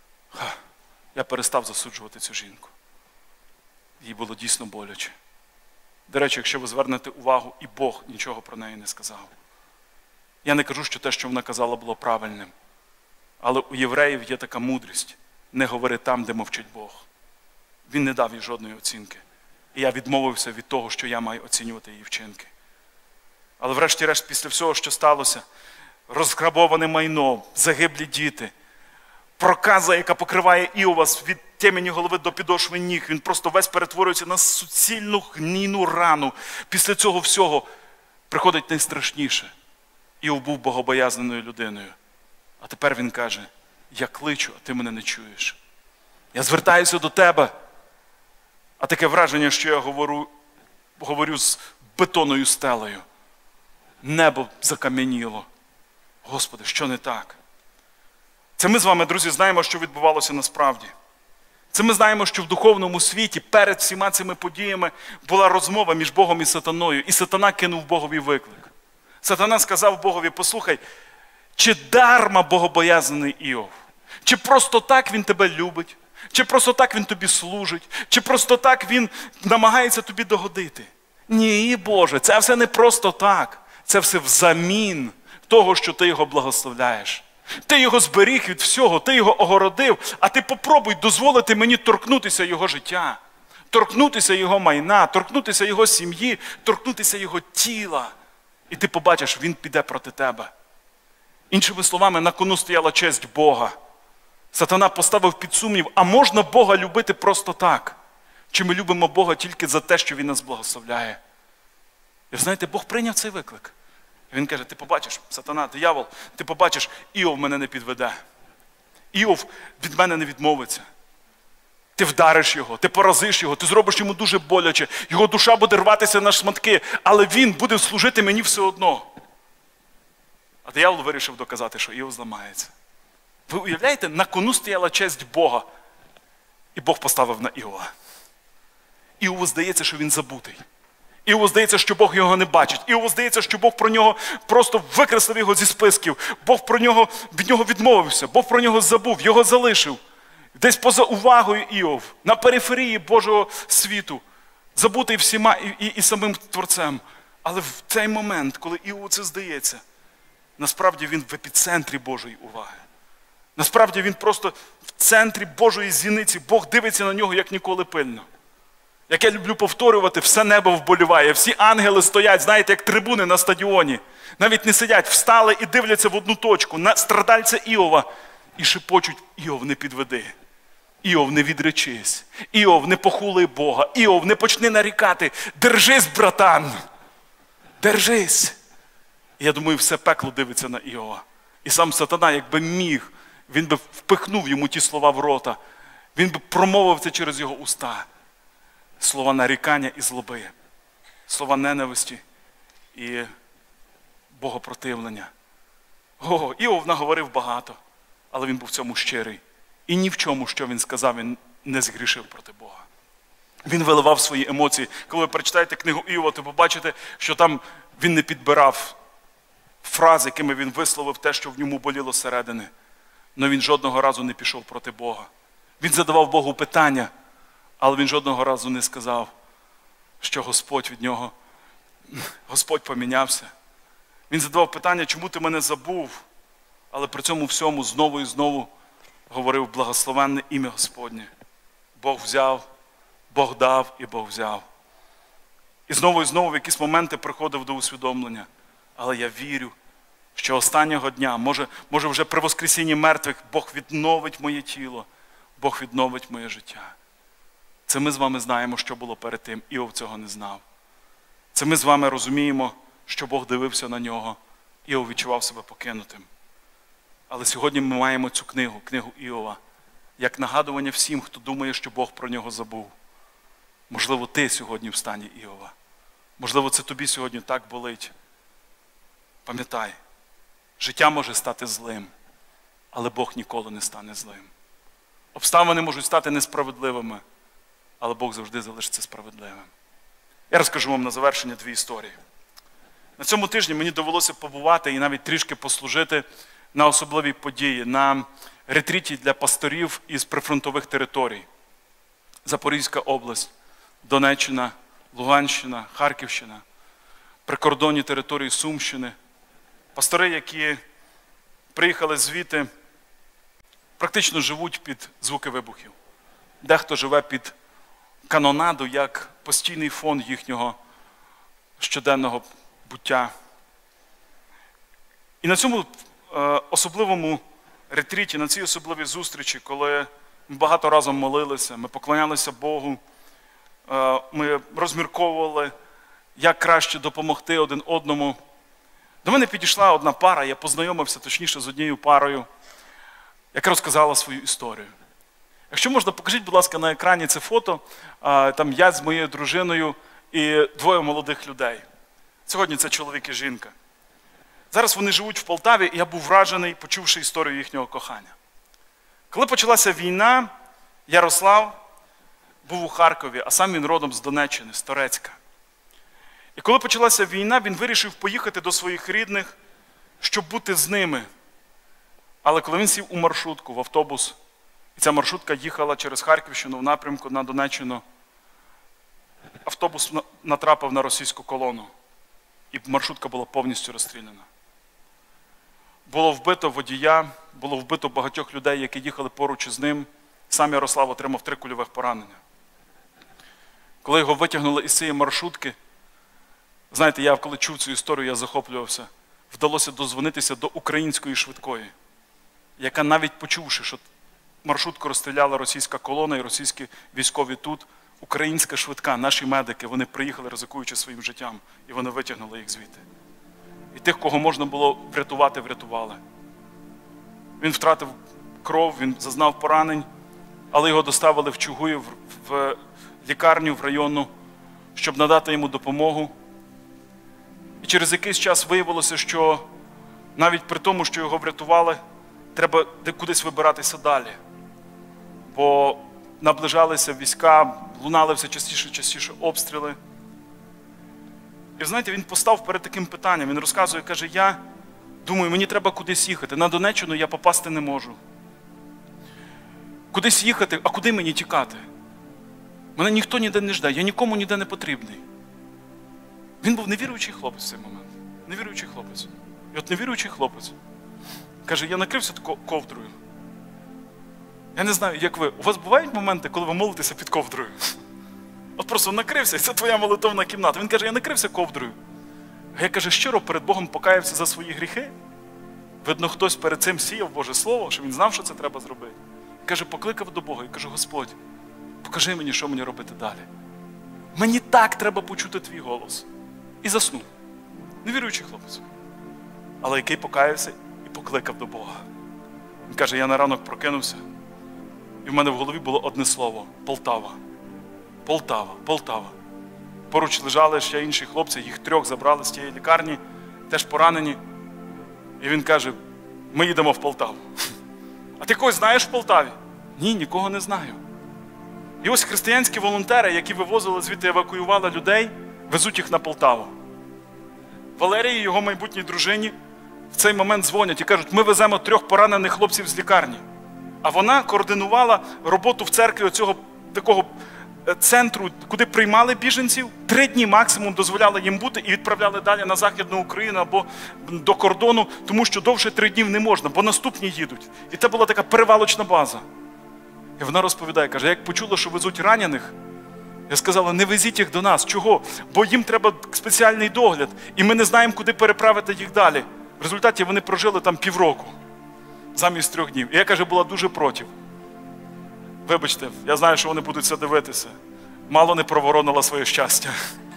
Speaker 1: Я перестав засуджувати цю жінку. Їй було дійсно боляче. До речі, якщо ви звернете увагу, і Бог нічого про неї не сказав. Я не кажу, що те, що вона казала, було правильним. Але у євреїв є така мудрість: не говори там, де мовчить Бог. Він не дав їй жодної оцінки. І я відмовився від того, що я маю оцінювати її вчинки. Але врешті-решт, після всього, що сталося, розграбоване майно, загиблі діти, проказа, яка покриває Іова від темені голови до підошви ніг, він просто весь перетворюється на суцільну гнійну рану. Після цього всього приходить найстрашніше. Іов був богобоязненою людиною. А тепер він каже: «Я кличу, а ти мене не чуєш. Я звертаюся до тебе». А таке враження, що я говорю з бетонною стелею. Небо закам'яніло. Господи, що не так? Це ми з вами, друзі, знаємо, що відбувалося насправді. Це ми знаємо, що в духовному світі перед всіма цими подіями була розмова між Богом і сатаною. І сатана кинув Богові виклик. Сатана сказав Богові: «Послухай, чи дарма богобоязаний Іов? Чи просто так він тебе любить? Чи просто так він тобі служить? Чи просто так він намагається тобі догодити?» Ні, Боже, це все не просто так. Це все взамін того, що ти його благословляєш. Ти його зберіг від всього, ти його огородив, а ти попробуй дозволити мені торкнутися його життя, торкнутися його майна, торкнутися його сім'ї, торкнутися його тіла. І ти побачиш, він піде проти тебе. Іншими словами, на кону стояла честь Бога. Сатана поставив під сумнів: а можна Бога любити просто так? Чи ми любимо Бога тільки за те, що Він нас благословляє? І знаєте, Бог прийняв цей виклик. Він каже, ти побачиш, сатана, диявол, ти побачиш, Іов мене не підведе. Іов від мене не відмовиться. Ти вдариш його, ти поразиш його, ти зробиш йому дуже боляче, його душа буде рватися на шматки, але він буде служити мені все одно. А диявол вирішив доказати, що Іов зламається. Ви уявляєте, на кону стояла честь Бога, і Бог поставив на Іова. Іову здається, що він забутий. Іову здається, що Бог його не бачить. Іову здається, що Бог про нього просто викреслив його зі списків. Бог від нього відмовився, Бог про нього забув, його залишив. Десь поза увагою Іов, на периферії Божого світу, забутий всіма і самим Творцем. Але в цей момент, коли Іову це здається, насправді він в епіцентрі Божої уваги. Насправді він просто в центрі Божої зіниці. Бог дивиться на нього, як ніколи пильно. Як я люблю повторювати, все небо вболіває. Всі ангели стоять, знаєте, як трибуни на стадіоні. Навіть не сидять, встали і дивляться в одну точку, на страдальця Іова. І шепочуть, Іов, не підведи. Іов, не відречись. Іов, не похулий Бога. Іов, не почни нарікати. Держись, братан. Держись. І я думаю, все пекло дивиться на Іова. І сам сатана, якби міг, він би впихнув йому ті слова в рота. Він би промовив це через його уста. Слова нарікання і злоби. Слова ненависті і богопротивлення. Іов наговорив багато, але він був в цьому щирий. І ні в чому, що він сказав, він не згрішив проти Бога. Він виливав свої емоції. Коли ви прочитаєте книгу Іова, то побачите, що там він не підбирав фраз, якими він висловив те, що в ньому боліло зсередини. Але він жодного разу не пішов проти Бога. Він задавав Богу питання, але він жодного разу не сказав, що Господь помінявся. Він задавав питання, чому ти мене забув, але при цьому всьому знову і знову говорив благословенне ім'я Господнє. Бог взяв, Бог дав і Бог взяв. І знову в якісь моменти приходив до усвідомлення. Але я вірю, що останнього дня, може вже при воскресінні мертвих, Бог відновить моє тіло, Бог відновить моє життя. Це ми з вами знаємо, що було перед тим. Іов цього не знав. Це ми з вами розуміємо, що Бог дивився на нього. Іов відчував себе покинутим. Але сьогодні ми маємо цю книгу Іова, як нагадування всім, хто думає, що Бог про нього забув. Можливо, ти сьогодні в стані Іова. Можливо, це тобі сьогодні так болить. Пам'ятай, життя може стати злим, але Бог ніколи не стане злим. Обставини можуть стати несправедливими, але Бог завжди залишиться справедливим. Я розкажу вам на завершення 2 історії. На цьому тижні мені довелося побувати і навіть трішки послужити на особливій події, на ретріті для пасторів із прифронтових територій. Запорізька область, Донеччина, Луганщина, Харківщина, прикордонні території Сумщини. Пастори, які приїхали звідти, практично живуть під звуки вибухів. Дехто живе під канонаду, як постійний фон їхнього щоденного буття. І на цьому особливому ретріті, на цій особливій зустрічі, коли ми багато разом молилися, ми поклонялися Богу, ми розмірковували, як краще допомогти один одному. До мене підійшла одна пара, я познайомився, точніше, з однією парою, яка розказала свою історію. Якщо можна, покажіть, будь ласка, на екрані це фото. Там я з моєю дружиною і 2 молодих людей. Сьогодні це чоловік і жінка. Зараз вони живуть в Полтаві, і я був вражений, почувши історію їхнього кохання. Коли почалася війна, Ярослав був у Харкові, а сам він родом з Донеччини, з Торецька. І коли почалася війна, він вирішив поїхати до своїх рідних, щоб бути з ними. Але коли він сів у маршрутку, в автобус, і ця маршрутка їхала через Харківщину в напрямку на Донеччину, автобус натрапив на російську колону, і маршрутка була повністю розстріляна. Було вбито водія, було вбито багатьох людей, які їхали поруч із ним. Сам Ярослав отримав 3 кульових поранення. Коли його витягнули із цієї маршрутки, знаєте, я коли чув цю історію, я захоплювався. Вдалося дозвонитися до української швидкої, яка навіть почувши, що маршрутку розстріляла російська колона і російські військові тут, Українська швидка, наші медики, вони приїхали, ризикуючи своїм життям, і вони витягнули їх звідти. І тих, кого можна було врятувати, врятували. Він втратив кров, він зазнав поранень, але його доставили в Чугуїв, в лікарню, в районну, щоб надати йому допомогу. І через якийсь час виявилося, що навіть при тому, що його врятували, треба кудись вибиратися далі. Бо наближалися війська, лунали все частіше обстріли. І знаєте, він постав перед таким питанням. Він розказує, каже, я думаю, мені треба кудись їхати. На Донеччину я попасти не можу. Кудись їхати, а куди мені тікати? Мене ніхто ніде не жде, я нікому ніде не потрібний. Він був невіруючий хлопець в цей момент. Невіруючий хлопець. І от невіруючий хлопець каже, я накрився такою ковдрою. Я не знаю, як ви. У вас бувають моменти, коли ви молитеся під ковдрою? От просто накрився, і це твоя молитовна кімната. Він каже, я накрився ковдрою. А я, каже, щиро перед Богом покаявся за свої гріхи. Видно, хтось перед цим сіяв Боже Слово, що він знав, що це треба зробити. Каже, покликав до Бога і каже, Господь, покажи мені, що мені робити далі. Мені так треба почути твій голос. І заснув. Невіруючий хлопець. Але який покаявся і покликав до Бога. Він каже, я на ранок прокинувся, і в мене в голові було одне слово – Полтава. Полтава, Полтава. Поруч лежали ще інші хлопці, їх 3 забрали з тієї лікарні, теж поранені. І він каже, ми їдемо в Полтаву. А ти когось знаєш в Полтаві? Ні, нікого не знаю. І ось християнські волонтери, які вивозили звідти, евакуювали людей, везуть їх на Полтаву. Валерії і його майбутній дружині в цей момент дзвонять і кажуть, ми веземо 3 поранених хлопців з лікарні. А вона координувала роботу в церкві оцього такого центру, куди приймали біженців, 3 дні максимум дозволяли їм бути і відправляли далі на Західну Україну або до кордону, тому що довше 3 днів не можна, бо наступні їдуть. І це була така перевалочна база. І вона розповідає, каже, як почула, що везуть ранених, я сказала, не везіть їх до нас. Чого? Бо їм треба спеціальний догляд, і ми не знаємо, куди переправити їх далі. В результаті вони прожили там півроку, замість 3 днів. І я, каже, була дуже проти. Вибачте, я знаю, що вони будуть це дивитися. Мало не проворонила своє щастя.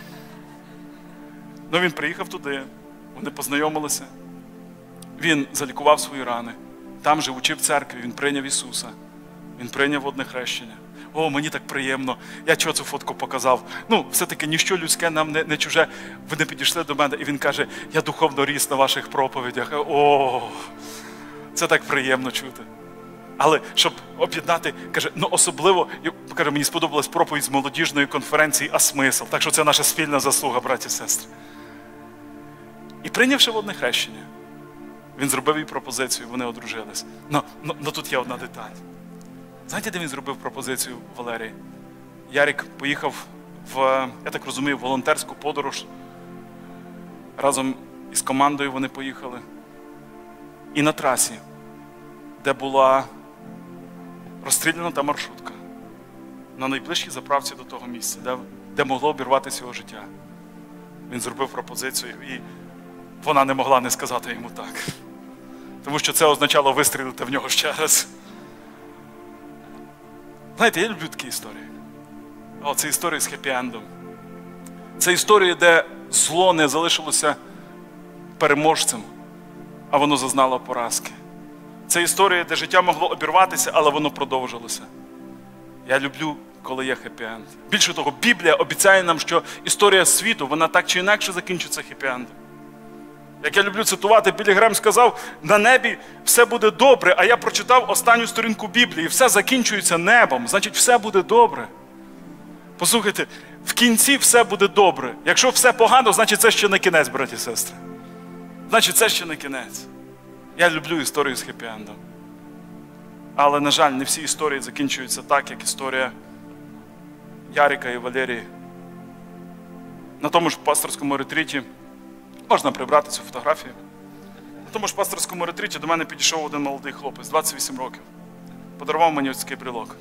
Speaker 1: Ну, він приїхав туди, вони познайомилися. Він залікував свої рани. Там, живучи в церкві, він прийняв Ісуса. Він прийняв водне хрещення. О, мені так приємно. Я чого цю фотку показав? Ну, все-таки ніщо людське нам не чуже. Ви не підійшли до мене. І він каже, я духовно ріс на ваших проповідях. О, це так приємно чути. Але щоб об'єднати, каже, ну особливо, каже, мені сподобалась проповідь з молодіжної конференції «А смисл». Так що це наша спільна заслуга, браті і сестри. І прийнявши водне хрещення, він зробив їй пропозицію, вони одружились. Но тут є одна деталь. Знаєте, де він зробив пропозицію Валерії? Ярик поїхав я так розумію, волонтерську подорож. Разом із командою вони поїхали. І на трасі, де була розстріляна та маршрутка, на найближчій заправці до того місця, де могло обірватися його життя, він зробив пропозицію, і вона не могла не сказати йому так. Тому що це означало вистрілити в нього ще раз. Знаєте, я люблю такі історії. Це історії з хеппі-ендом. Це історії, де зло не залишилося переможцем, а воно зазнало поразки. Це історія, де життя могло обірватися, але воно продовжилося. Я люблю, коли є хеппі-енд. Більше того, Біблія обіцяє нам, що історія світу, вона так чи інакше закінчиться хеппі-ендом. Як я люблю цитувати, Біллі Грем сказав, на небі все буде добре, а я прочитав останню сторінку Біблії, все закінчується небом, значить все буде добре. Послухайте, в кінці все буде добре. Якщо все погано, значить це ще не кінець, браті і сестри. Значить це ще не кінець. Я люблю історію з хеппі-ендом. Але, на жаль, не всі історії закінчуються так, як історія Ярика і Валерії. На тому ж пасторському ретріті, можна прибрати цю фотографію, на тому ж пасторському ретріті до мене підійшов один молодий хлопець, 28 років. Подарував мені ось такий брелок.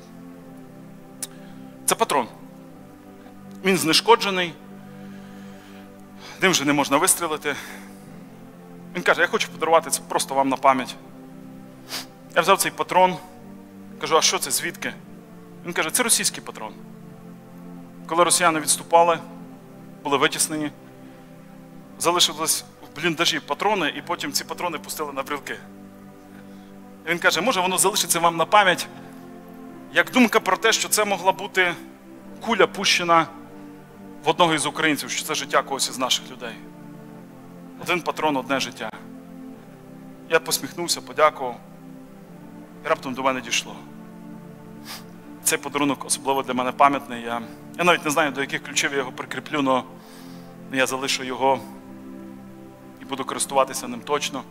Speaker 1: Це патрон. Він знешкоджений, ним вже не можна вистрілити. Він каже, я хочу подарувати це просто вам на пам'ять. Я взяв цей патрон, кажу, а що це, звідки? Він каже, це російський патрон. Коли росіяни відступали, були витіснені, залишились в бліндажі патрони, і потім ці патрони пустили на брілки. І він каже, може воно залишиться вам на пам'ять, як думка про те, що це могла бути куля пущена в одного із українців, що це життя когось із наших людей. Один патрон, одне життя. Я посміхнувся, подякував, і раптом до мене дійшло. Цей подарунок особливо для мене пам'ятний. Я навіть не знаю, до яких ключів я його прикріплю, але я залишу його і буду користуватися ним точно.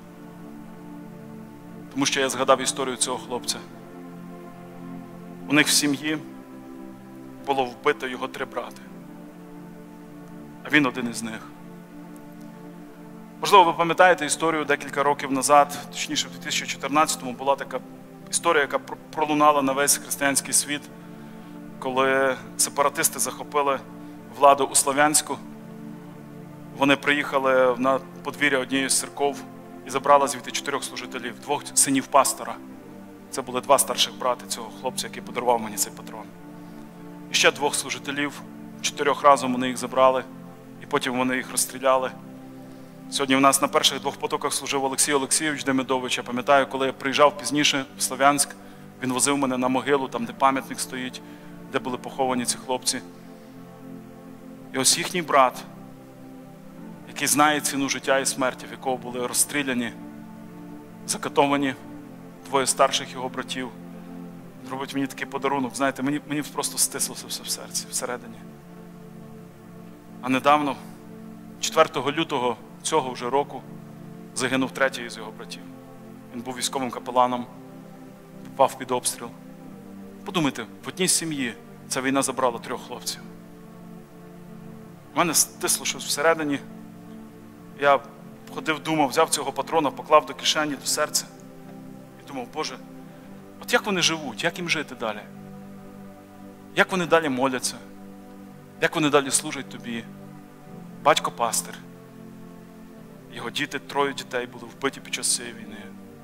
Speaker 1: Тому що я згадав історію цього хлопця. У них в сім'ї було вбито його 3 брати. А він один із них. Можливо, ви пам'ятаєте історію декілька років назад, точніше в 2014-му, була така історія, яка пролунала на весь християнський світ, коли сепаратисти захопили владу у Слов'янську. Вони приїхали на подвір'я однієї з церков і забрали звідти 4 служителів, 2 синів пастора. Це були 2 старших брати цього хлопця, який подарував мені цей патрон. І ще 2 служителів, 4 разом вони їх забрали, і потім вони їх розстріляли. Сьогодні в нас на перших 2 потоках служив Олексій Олексійович Демидович. Я пам'ятаю, коли я приїжджав пізніше в Слов'янськ, він возив мене на могилу, там де пам'ятник стоїть, де були поховані ці хлопці. І ось їхній брат, який знає ціну життя і смерті, в якого були розстріляні, закатовані 2 старших його братів, робить мені такий подарунок. Знаєте, мені просто стислося все в серці, всередині. А недавно, 4 лютого цього вже року, загинув 3-й із його братів. Він був військовим капеланом, попав під обстріл. Подумайте, в одній сім'ї ця війна забрала 3 хлопців. У мене стисло щось всередині. Я ходив, думав, взяв цього патрона, поклав до кишені, до серця. І думав, Боже, от як вони живуть, як їм жити далі? Як вони далі моляться? Як вони далі служать тобі? Батько пастир. Його діти, 3 дітей були вбиті під час цієї війни.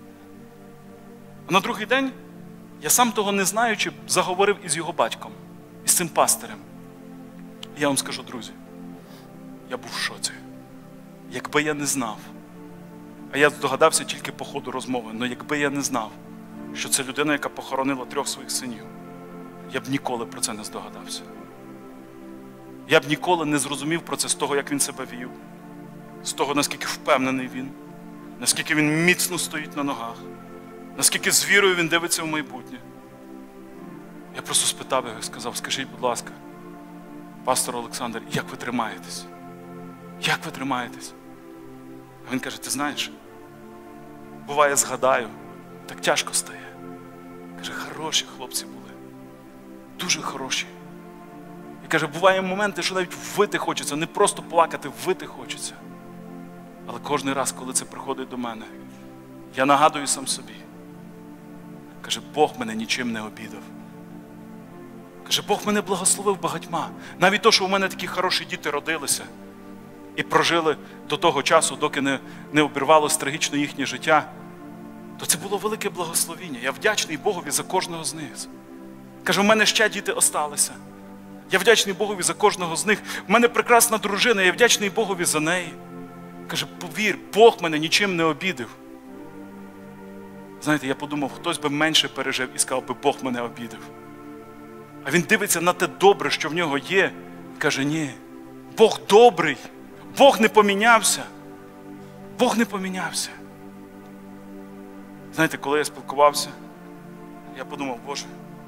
Speaker 1: А на другий день, я сам того не знаючи, заговорив із його батьком, із цим пастирем. І я вам скажу, друзі, я був в шоці. Якби я не знав, а я здогадався тільки по ходу розмови, але якби я не знав, що це людина, яка похоронила 3 своїх синів, я б ніколи про це не здогадався. Я б ніколи не зрозумів про це з того, як він себе вів, з того, наскільки впевнений він, наскільки він міцно стоїть на ногах, наскільки з вірою він дивиться в майбутнє. Я просто спитав його і сказав, скажіть, будь ласка, пастор Олександр, як ви тримаєтесь? Як ви тримаєтесь? А він каже, ти знаєш, буває, згадаю, так тяжко стає. Каже, хороші хлопці були, дуже хороші. І каже, буває моменти, що навіть вити хочеться, не просто плакати, вити хочеться. Але кожен раз, коли це приходить до мене, я нагадую сам собі. Каже, Бог мене нічим не обідав. Каже, Бог мене благословив багатьма. Навіть то, що у мене такі хороші діти родилися і прожили до того часу, доки не обірвалося трагічно їхнє життя, то це було велике благословіння. Я вдячний Богові за кожного з них. Каже, у мене ще діти осталися. Я вдячний Богові за кожного з них. У мене прекрасна дружина, я вдячний Богові за неї. Каже, повір, Бог мене нічим не обідав. Знаєте, я подумав, хтось би менше пережив і сказав би, Бог мене обідав. А він дивиться на те добре, що в нього є, і каже, ні, Бог добрий, Бог не помінявся. Бог не помінявся. Знаєте, коли я спілкувався, я подумав, Боже,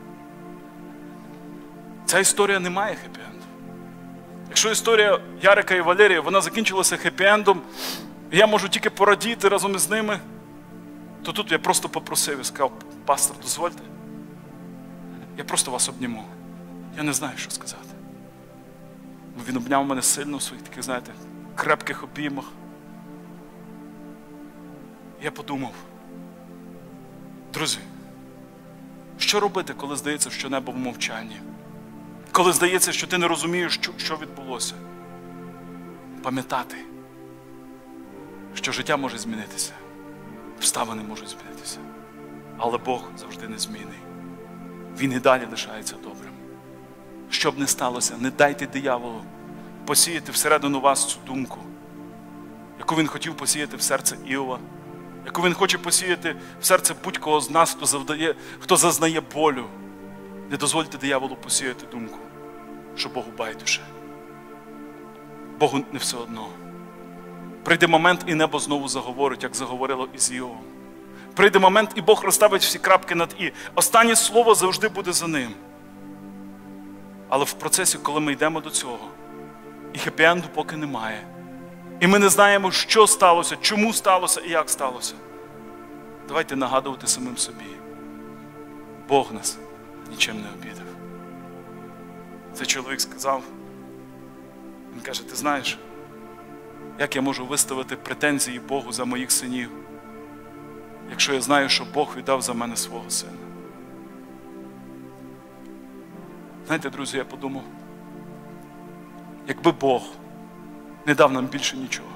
Speaker 1: ця історія не має хеппі-енду. Якщо історія Ярика і Валерія, вона закінчилася хеппі-ендом, і я можу тільки порадіти разом із ними, то тут я просто попросив і сказав, пастор, дозвольте, я просто вас обніму. Я не знаю, що сказати. Він обняв мене сильно в своїх таких, знаєте, крепких обіймах. Я подумав, друзі, що робити, коли здається, що небо в мовчанні? Коли здається, що ти не розумієш, що відбулося? Пам'ятати, що життя може змінитися, обставини можуть змінитися, але Бог завжди незмінний. Він і далі лишається добрим. Що б не сталося, не дайте дияволу посіяти всередину вас цю думку, яку він хотів посіяти в серце Іова, яку він хоче посіяти в серце будь-кого з нас, хто зазнає болю. Не дозвольте дияволу посіяти думку, що Богу байдуже. Богу не все одно. Прийде момент, і небо знову заговорить, як заговорило із Іовом. Прийде момент, і Бог розставить всі крапки над «і». Останнє слово завжди буде за ним. Але в процесі, коли ми йдемо до цього, і хеппі-енду поки немає, і ми не знаємо, що сталося, чому сталося і як сталося, давайте нагадувати самим собі. Бог нас нічим не обідав. Цей чоловік сказав, він каже, ти знаєш, як я можу виставити претензії Богу за моїх синів, якщо я знаю, що Бог віддав за мене свого сина? Знаєте, друзі, я подумав, якби Бог не дав нам більше нічого,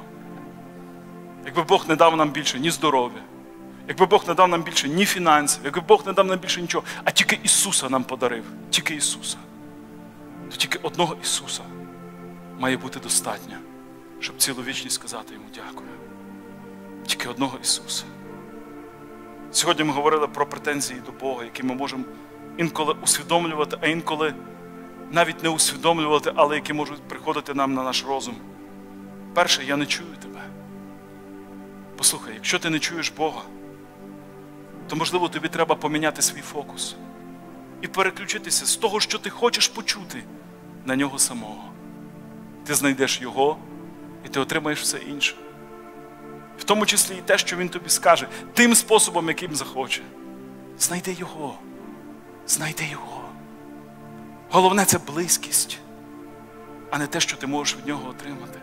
Speaker 1: якби Бог не дав нам більше ні здоров'я, якби Бог не дав нам більше ні фінансів, якби Бог не дав нам більше нічого, а тільки Ісуса нам подарив, тільки Ісуса, то тільки одного Ісуса має бути достатньо, щоб цілу вічність сказати Йому дякую. Тільки одного Ісуса. Сьогодні ми говорили про претензії до Бога, які ми можемо інколи усвідомлювати, а інколи навіть не усвідомлювати, але які можуть приходити нам на наш розум. Перше, я не чую тебе. Послухай, якщо ти не чуєш Бога, то, можливо, тобі треба поміняти свій фокус і переключитися з того, що ти хочеш почути, на Нього самого. Ти знайдеш Його, і ти отримаєш все інше. В тому числі і те, що Він тобі скаже, тим способом, яким захоче. Знайди Його. Знайди Його. Головне – це близькість, а не те, що ти можеш від Нього отримати.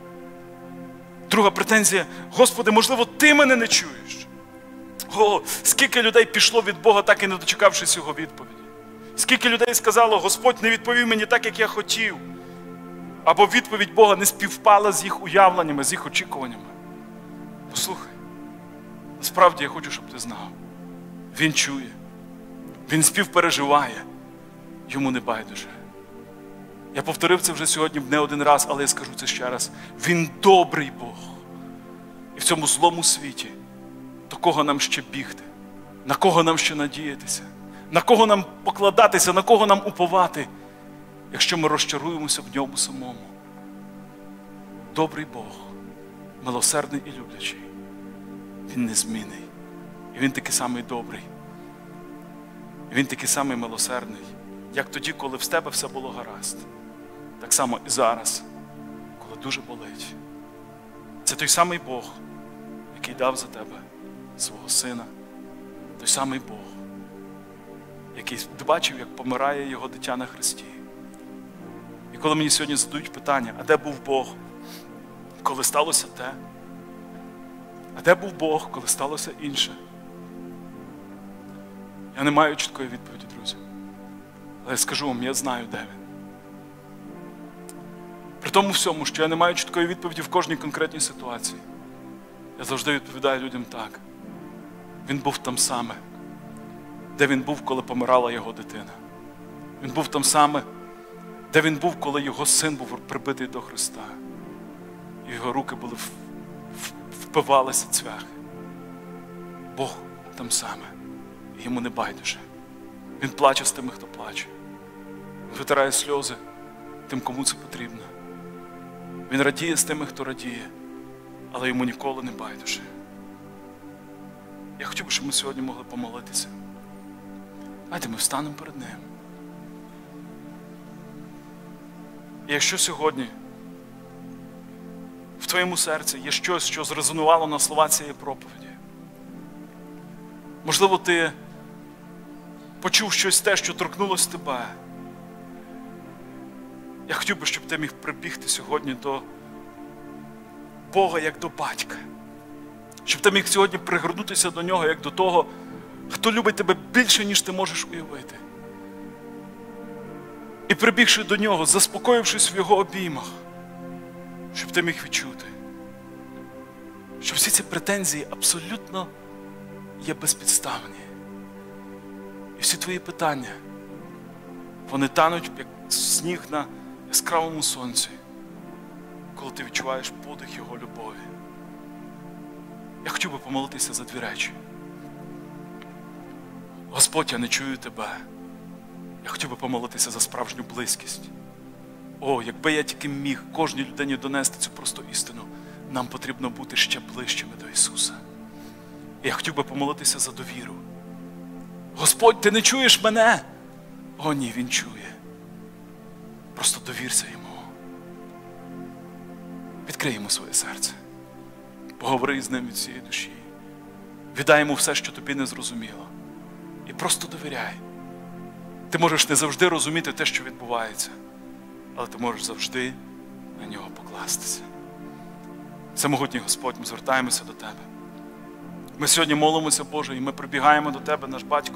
Speaker 1: Друга претензія – Господи, можливо, Ти мене не чуєш. О, скільки людей пішло від Бога, так і не дочекавшись Його відповіді. Скільки людей сказало, Господь не відповів мені так, як я хотів. Або відповідь Бога не співпала з їх уявленнями, з їх очікуваннями. Послухай, насправді я хочу, щоб ти знав. Він чує, Він співпереживає, Йому не байдуже. Я повторив це вже сьогодні не один раз, але я скажу це ще раз. Він добрий Бог. І в цьому злому світі до кого нам ще бігти, на кого нам ще надіятися, на кого нам покладатися, на кого нам уповати, якщо ми розчаруємося в Ньому самому. Добрий Бог, милосердний і люблячий. Він незмінний. І Він такий самий добрий. І Він такий самий милосердний, як тоді, коли в тебе все було гаразд. Так само і зараз, коли дуже болить. Це той самий Бог, який дав за тебе свого Сина. Той самий Бог, який бачив, як помирає Його дитя на хресті. І коли мені сьогодні задають питання, а де був Бог, коли сталося те? А де був Бог, коли сталося інше? Я не маю чіткої відповіді, друзі. Але я скажу вам, я знаю, де Він. При тому всьому, що я не маю чіткої відповіді в кожній конкретній ситуації, я завжди відповідаю людям так. Він був там саме, де Він був, коли помирала Його дитина. Він був там саме, де Він був, коли Його син був прибитий до Христа. І Його руки були впивалися цвяхи. Бог там саме. І Йому не байдуже. Він плаче з тими, хто плаче. Він витирає сльози тим, кому це потрібно. Він радіє з тими, хто радіє, але Йому ніколи не байдуже. Я хотів би, щоб ми сьогодні могли помолитися. Давайте ми встанемо перед Ним. І якщо сьогодні в твоєму серці є щось, що зрезонувало на слова цієї проповіді, можливо, ти почув щось те, що торкнулося тебе, я хотів би, щоб ти міг прибігти сьогодні до Бога, як до батька. Щоб ти міг сьогодні пригорнутися до Нього, як до того, хто любить тебе більше, ніж ти можеш уявити. І прибігши до Нього, заспокоївшись в Його обіймах, щоб ти міг відчути, що всі ці претензії абсолютно є безпідставні. І всі твої питання, Вони тануть, як сніг на яскравому сонці, коли ти відчуваєш подих Його любові. Я хотів би помолитися за 2 речі. Господь, я не чую Тебе. Я хотів би помолитися за справжню близькість. О, якби я тільки міг кожній людині донести цю просту істину, нам потрібно бути ще ближчими до Ісуса. І я хотів би помолитися за довіру. Господь, Ти не чуєш мене? О, ні, Він чує. Просто довірся Йому. Відкрий Йому своє серце. Поговори з Ним від всієї душі. Віддай Йому все, що тобі не зрозуміло. І просто довіряй. Ти можеш не завжди розуміти те, що відбувається, але ти можеш завжди на Нього покластися. Всемогутній Господь, ми звертаємося до Тебе. Ми сьогодні молимося, Боже, і ми прибігаємо до Тебе, наш Батько,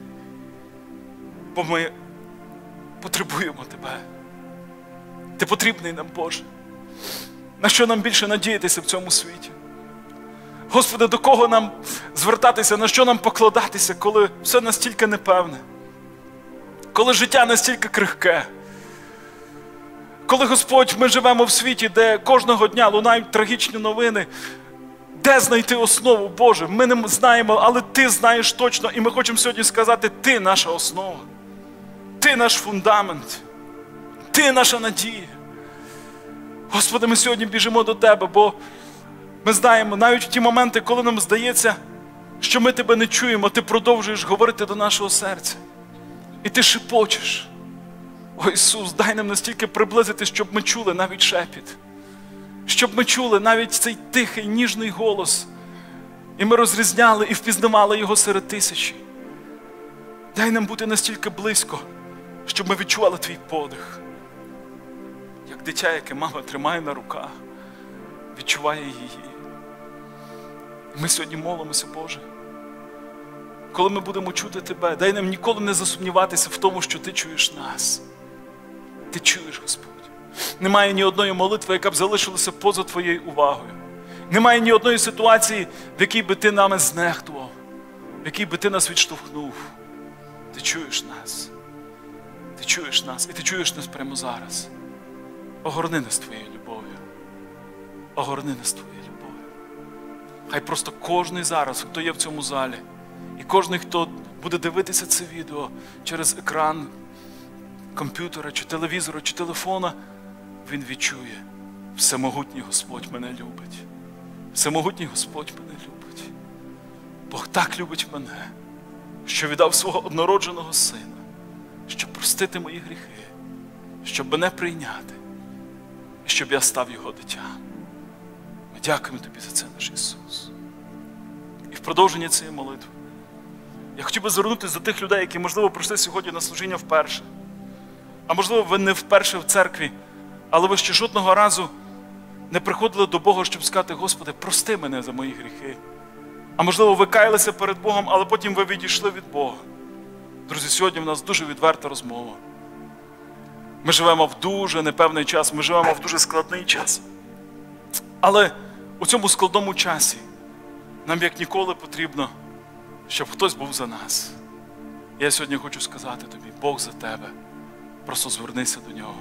Speaker 1: бо ми потребуємо Тебе. Ти потрібний нам, Боже. На що нам більше надіятися в цьому світі? Господи, до кого нам звертатися, на що нам покладатися, коли все настільки непевне? Коли життя настільки крихке? Коли, Господь, ми живемо в світі, де кожного дня лунають трагічні новини, де знайти основу, Боже? Ми не знаємо, але Ти знаєш точно, і ми хочемо сьогодні сказати, Ти наша основа, Ти наш фундамент, Ти наша надія. Господи, ми сьогодні біжимо до Тебе, бо ми знаємо, навіть в ті моменти, коли нам здається, що ми Тебе не чуємо, Ти продовжуєш говорити до нашого серця. І Ти шепочеш. О, Ісус, дай нам настільки приблизитись, щоб ми чули навіть шепіт. Щоб ми чули навіть цей тихий, ніжний голос. І ми розрізняли і впізнавали Його серед тисячі. Дай нам бути настільки близько, щоб ми відчували Твій подих. Як дитя, яке мама тримає на руках, відчуває її. І ми сьогодні молимося, Боже. Коли ми будемо чути Тебе, дай нам ніколи не засумніватися в тому, що Ти чуєш нас. Ти чуєш, Господь. Немає ні одної молитви, яка б залишилася поза Твоєю увагою. Немає ні одної ситуації, в якій би Ти нами знехтував, в якій би Ти нас відштовхнув. Ти чуєш нас. Ти чуєш нас. І Ти чуєш нас прямо зараз. Огорни нас Твоєю любов'ю. Огорни нас Твоєю любов'ю. Хай просто кожний зараз, хто є в цьому залі, і кожен, хто буде дивитися це відео через екран комп'ютера, чи телевізора, чи телефона, він відчує, всемогутній Господь мене любить. Всемогутній Господь мене любить. Бог так любить мене, що віддав свого однородженого Сина, щоб простити мої гріхи, щоб мене прийняти, і щоб я став Його дитям. Ми дякуємо Тобі за це, наш Ісус. І в продовження цієї молитви я хотів би звернутися до тих людей, які, можливо, прийшли сьогодні на служіння вперше. А можливо, ви не вперше в церкві, але ви ще жодного разу не приходили до Бога, щоб сказати, Господи, прости мене за мої гріхи. А можливо, ви каялися перед Богом, але потім ви відійшли від Бога. Друзі, сьогодні в нас дуже відверта розмова. Ми живемо в дуже непевний час, ми живемо в дуже складний час. Але у цьому складному часі нам як ніколи потрібно, щоб хтось був за нас. Я сьогодні хочу сказати тобі, Бог за тебе. Просто звернися до Нього.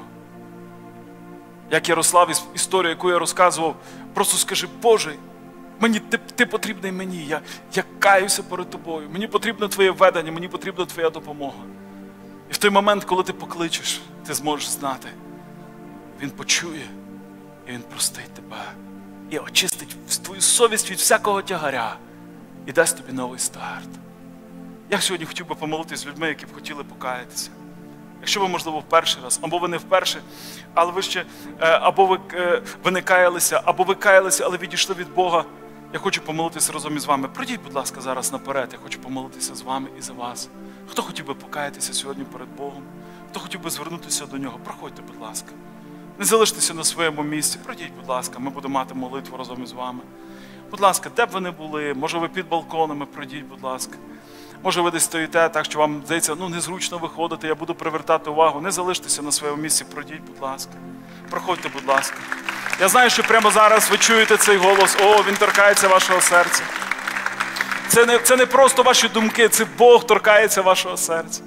Speaker 1: Як Ярослав, історію, яку я розказував, просто скажи, Боже, ти потрібний мені, я каюся перед Тобою, мені потрібно Твоє ведення, мені потрібна Твоя допомога. І в той момент, коли ти покличеш, ти зможеш знати, Він почує, і Він простить тебе, і очистить твою совість від всякого тягаря, і дасть тобі новий старт. Я сьогодні хотів би помолитися з людьми, які б хотіли покаятися. Якщо ви, можливо, в перший раз, або ви не вперше, але ви ще, або ви не каялися, або ви каялися, але відійшли від Бога, я хочу помолитися разом із вами. Пройдіть, будь ласка, зараз наперед, я хочу помолитися з вами і за вас. Хто хотів би покаятися сьогодні перед Богом? Хто хотів би звернутися до Нього? Проходьте, будь ласка. Не залиштеся на своєму місці. Пройдіть, будь ласка, ми будемо мати молитву разом із вами. Будь ласка, де б ви не були, може ви під балконами, пройдіть, будь ласка. Може ви десь стоїте так, що вам здається, незручно виходити, я буду привертати увагу. Не залиштеся на своєму місці, пройдіть, будь ласка. Проходьте, будь ласка. Я знаю, що прямо зараз ви чуєте цей голос. О, він торкається вашого серця. Це не просто ваші думки, це Бог торкається вашого серця.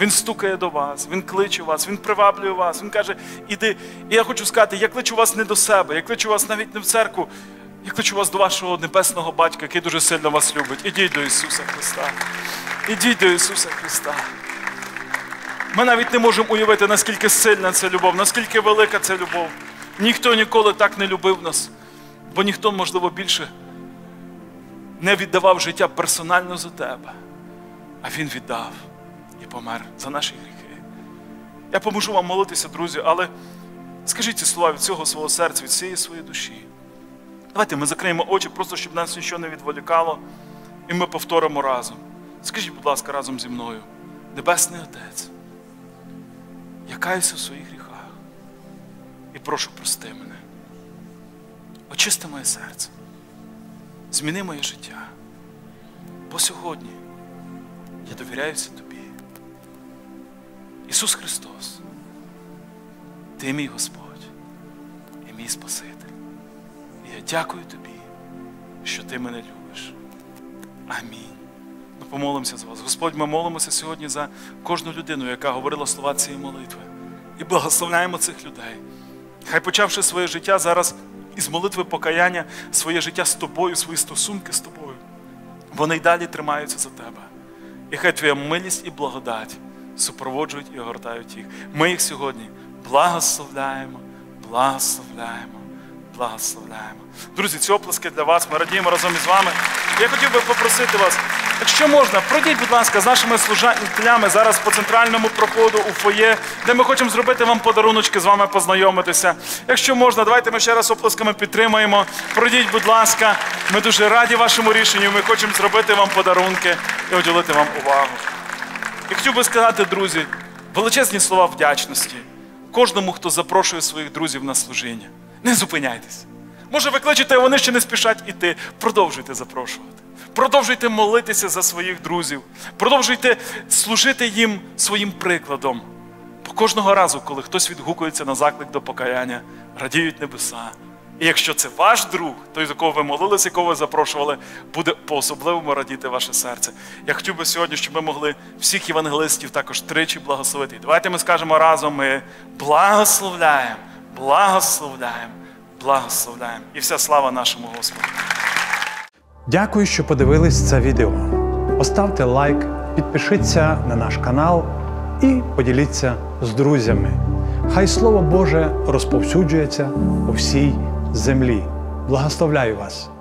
Speaker 1: Він стукає до вас, Він кличе вас, Він приваблює вас, Він каже, іди. І я хочу сказати, я кличу вас не до себе, я кличу вас навіть не в церкву, я кличу вас до вашого небесного батька, який дуже сильно вас любить. Ідіть до Ісуса Христа. Ідіть до Ісуса Христа. Ми навіть не можемо уявити, наскільки сильна ця любов, наскільки велика ця любов. Ніхто ніколи так не любив нас, бо ніхто, можливо, більше не віддавав життя персонально за тебе, а Він віддав і помер за наші гріхи. Я поможу вам молитися, друзі, але скажіть ці слова від цього свого серця, від цієї своєї душі. Давайте ми закриємо очі, просто щоб нас нічого не відволікало, і ми повторимо разом. Скажіть, будь ласка, разом зі мною. Небесний Отець, я каюся у своїх гріхах і прошу, прости мене. Очисти моє серце. Зміни моє життя. Бо сьогодні я довіряюся Тобі. Ісус Христос, Ти мій Господь і мій Спаситель. І я дякую Тобі, що Ти мене любиш. Амінь. Ми помолимося за вас. Господь, ми молимося сьогодні за кожну людину, яка говорила слова цієї молитви. І благословляємо цих людей. Хай, почавши своє життя зараз із молитви покаяння, своє життя з Тобою, свої стосунки з Тобою, вони й далі тримаються за Тебе. І хай Твоя милість і благодать супроводжують і огортають їх. Ми їх сьогодні благословляємо, благословляємо, благословляємо. Друзі, ці оплески для вас, ми радіємо разом із вами. Я хотів би попросити вас, якщо можна, пройдіть, будь ласка, з нашими служителями зараз по центральному проходу у фоє, де ми хочемо зробити вам подаруночки, з вами познайомитися. Якщо можна, давайте ми ще раз оплесками підтримаємо. Пройдіть, будь ласка, ми дуже раді вашому рішенню, ми хочемо зробити вам подарунки і уділити вам увагу. І хотів би сказати, друзі, величезні слова вдячності кожному, хто запрошує своїх друзів на служіння. Не зупиняйтесь. Може, ви кличете, а вони ще не спішать іти. Продовжуйте запрошувати. Продовжуйте молитися за своїх друзів. Продовжуйте служити їм своїм прикладом. Бо кожного разу, коли хтось відгукується на заклик до покаяння, радіють небеса. І якщо це ваш друг, той, за кого ви молилися, якого ви запрошували, буде по-особливому радіти ваше серце. Я хотів би сьогодні, щоб ми могли всіх євангелистів також тричі благословити. Давайте ми скажемо разом, ми благословляємо, благословляємо, благословляємо. І вся слава нашому Господу.
Speaker 2: Дякую, що подивились це відео. Поставте лайк, підпишіться на наш канал і поділіться з друзями. Хай Слово Боже розповсюджується по всій землі. Благословляю вас!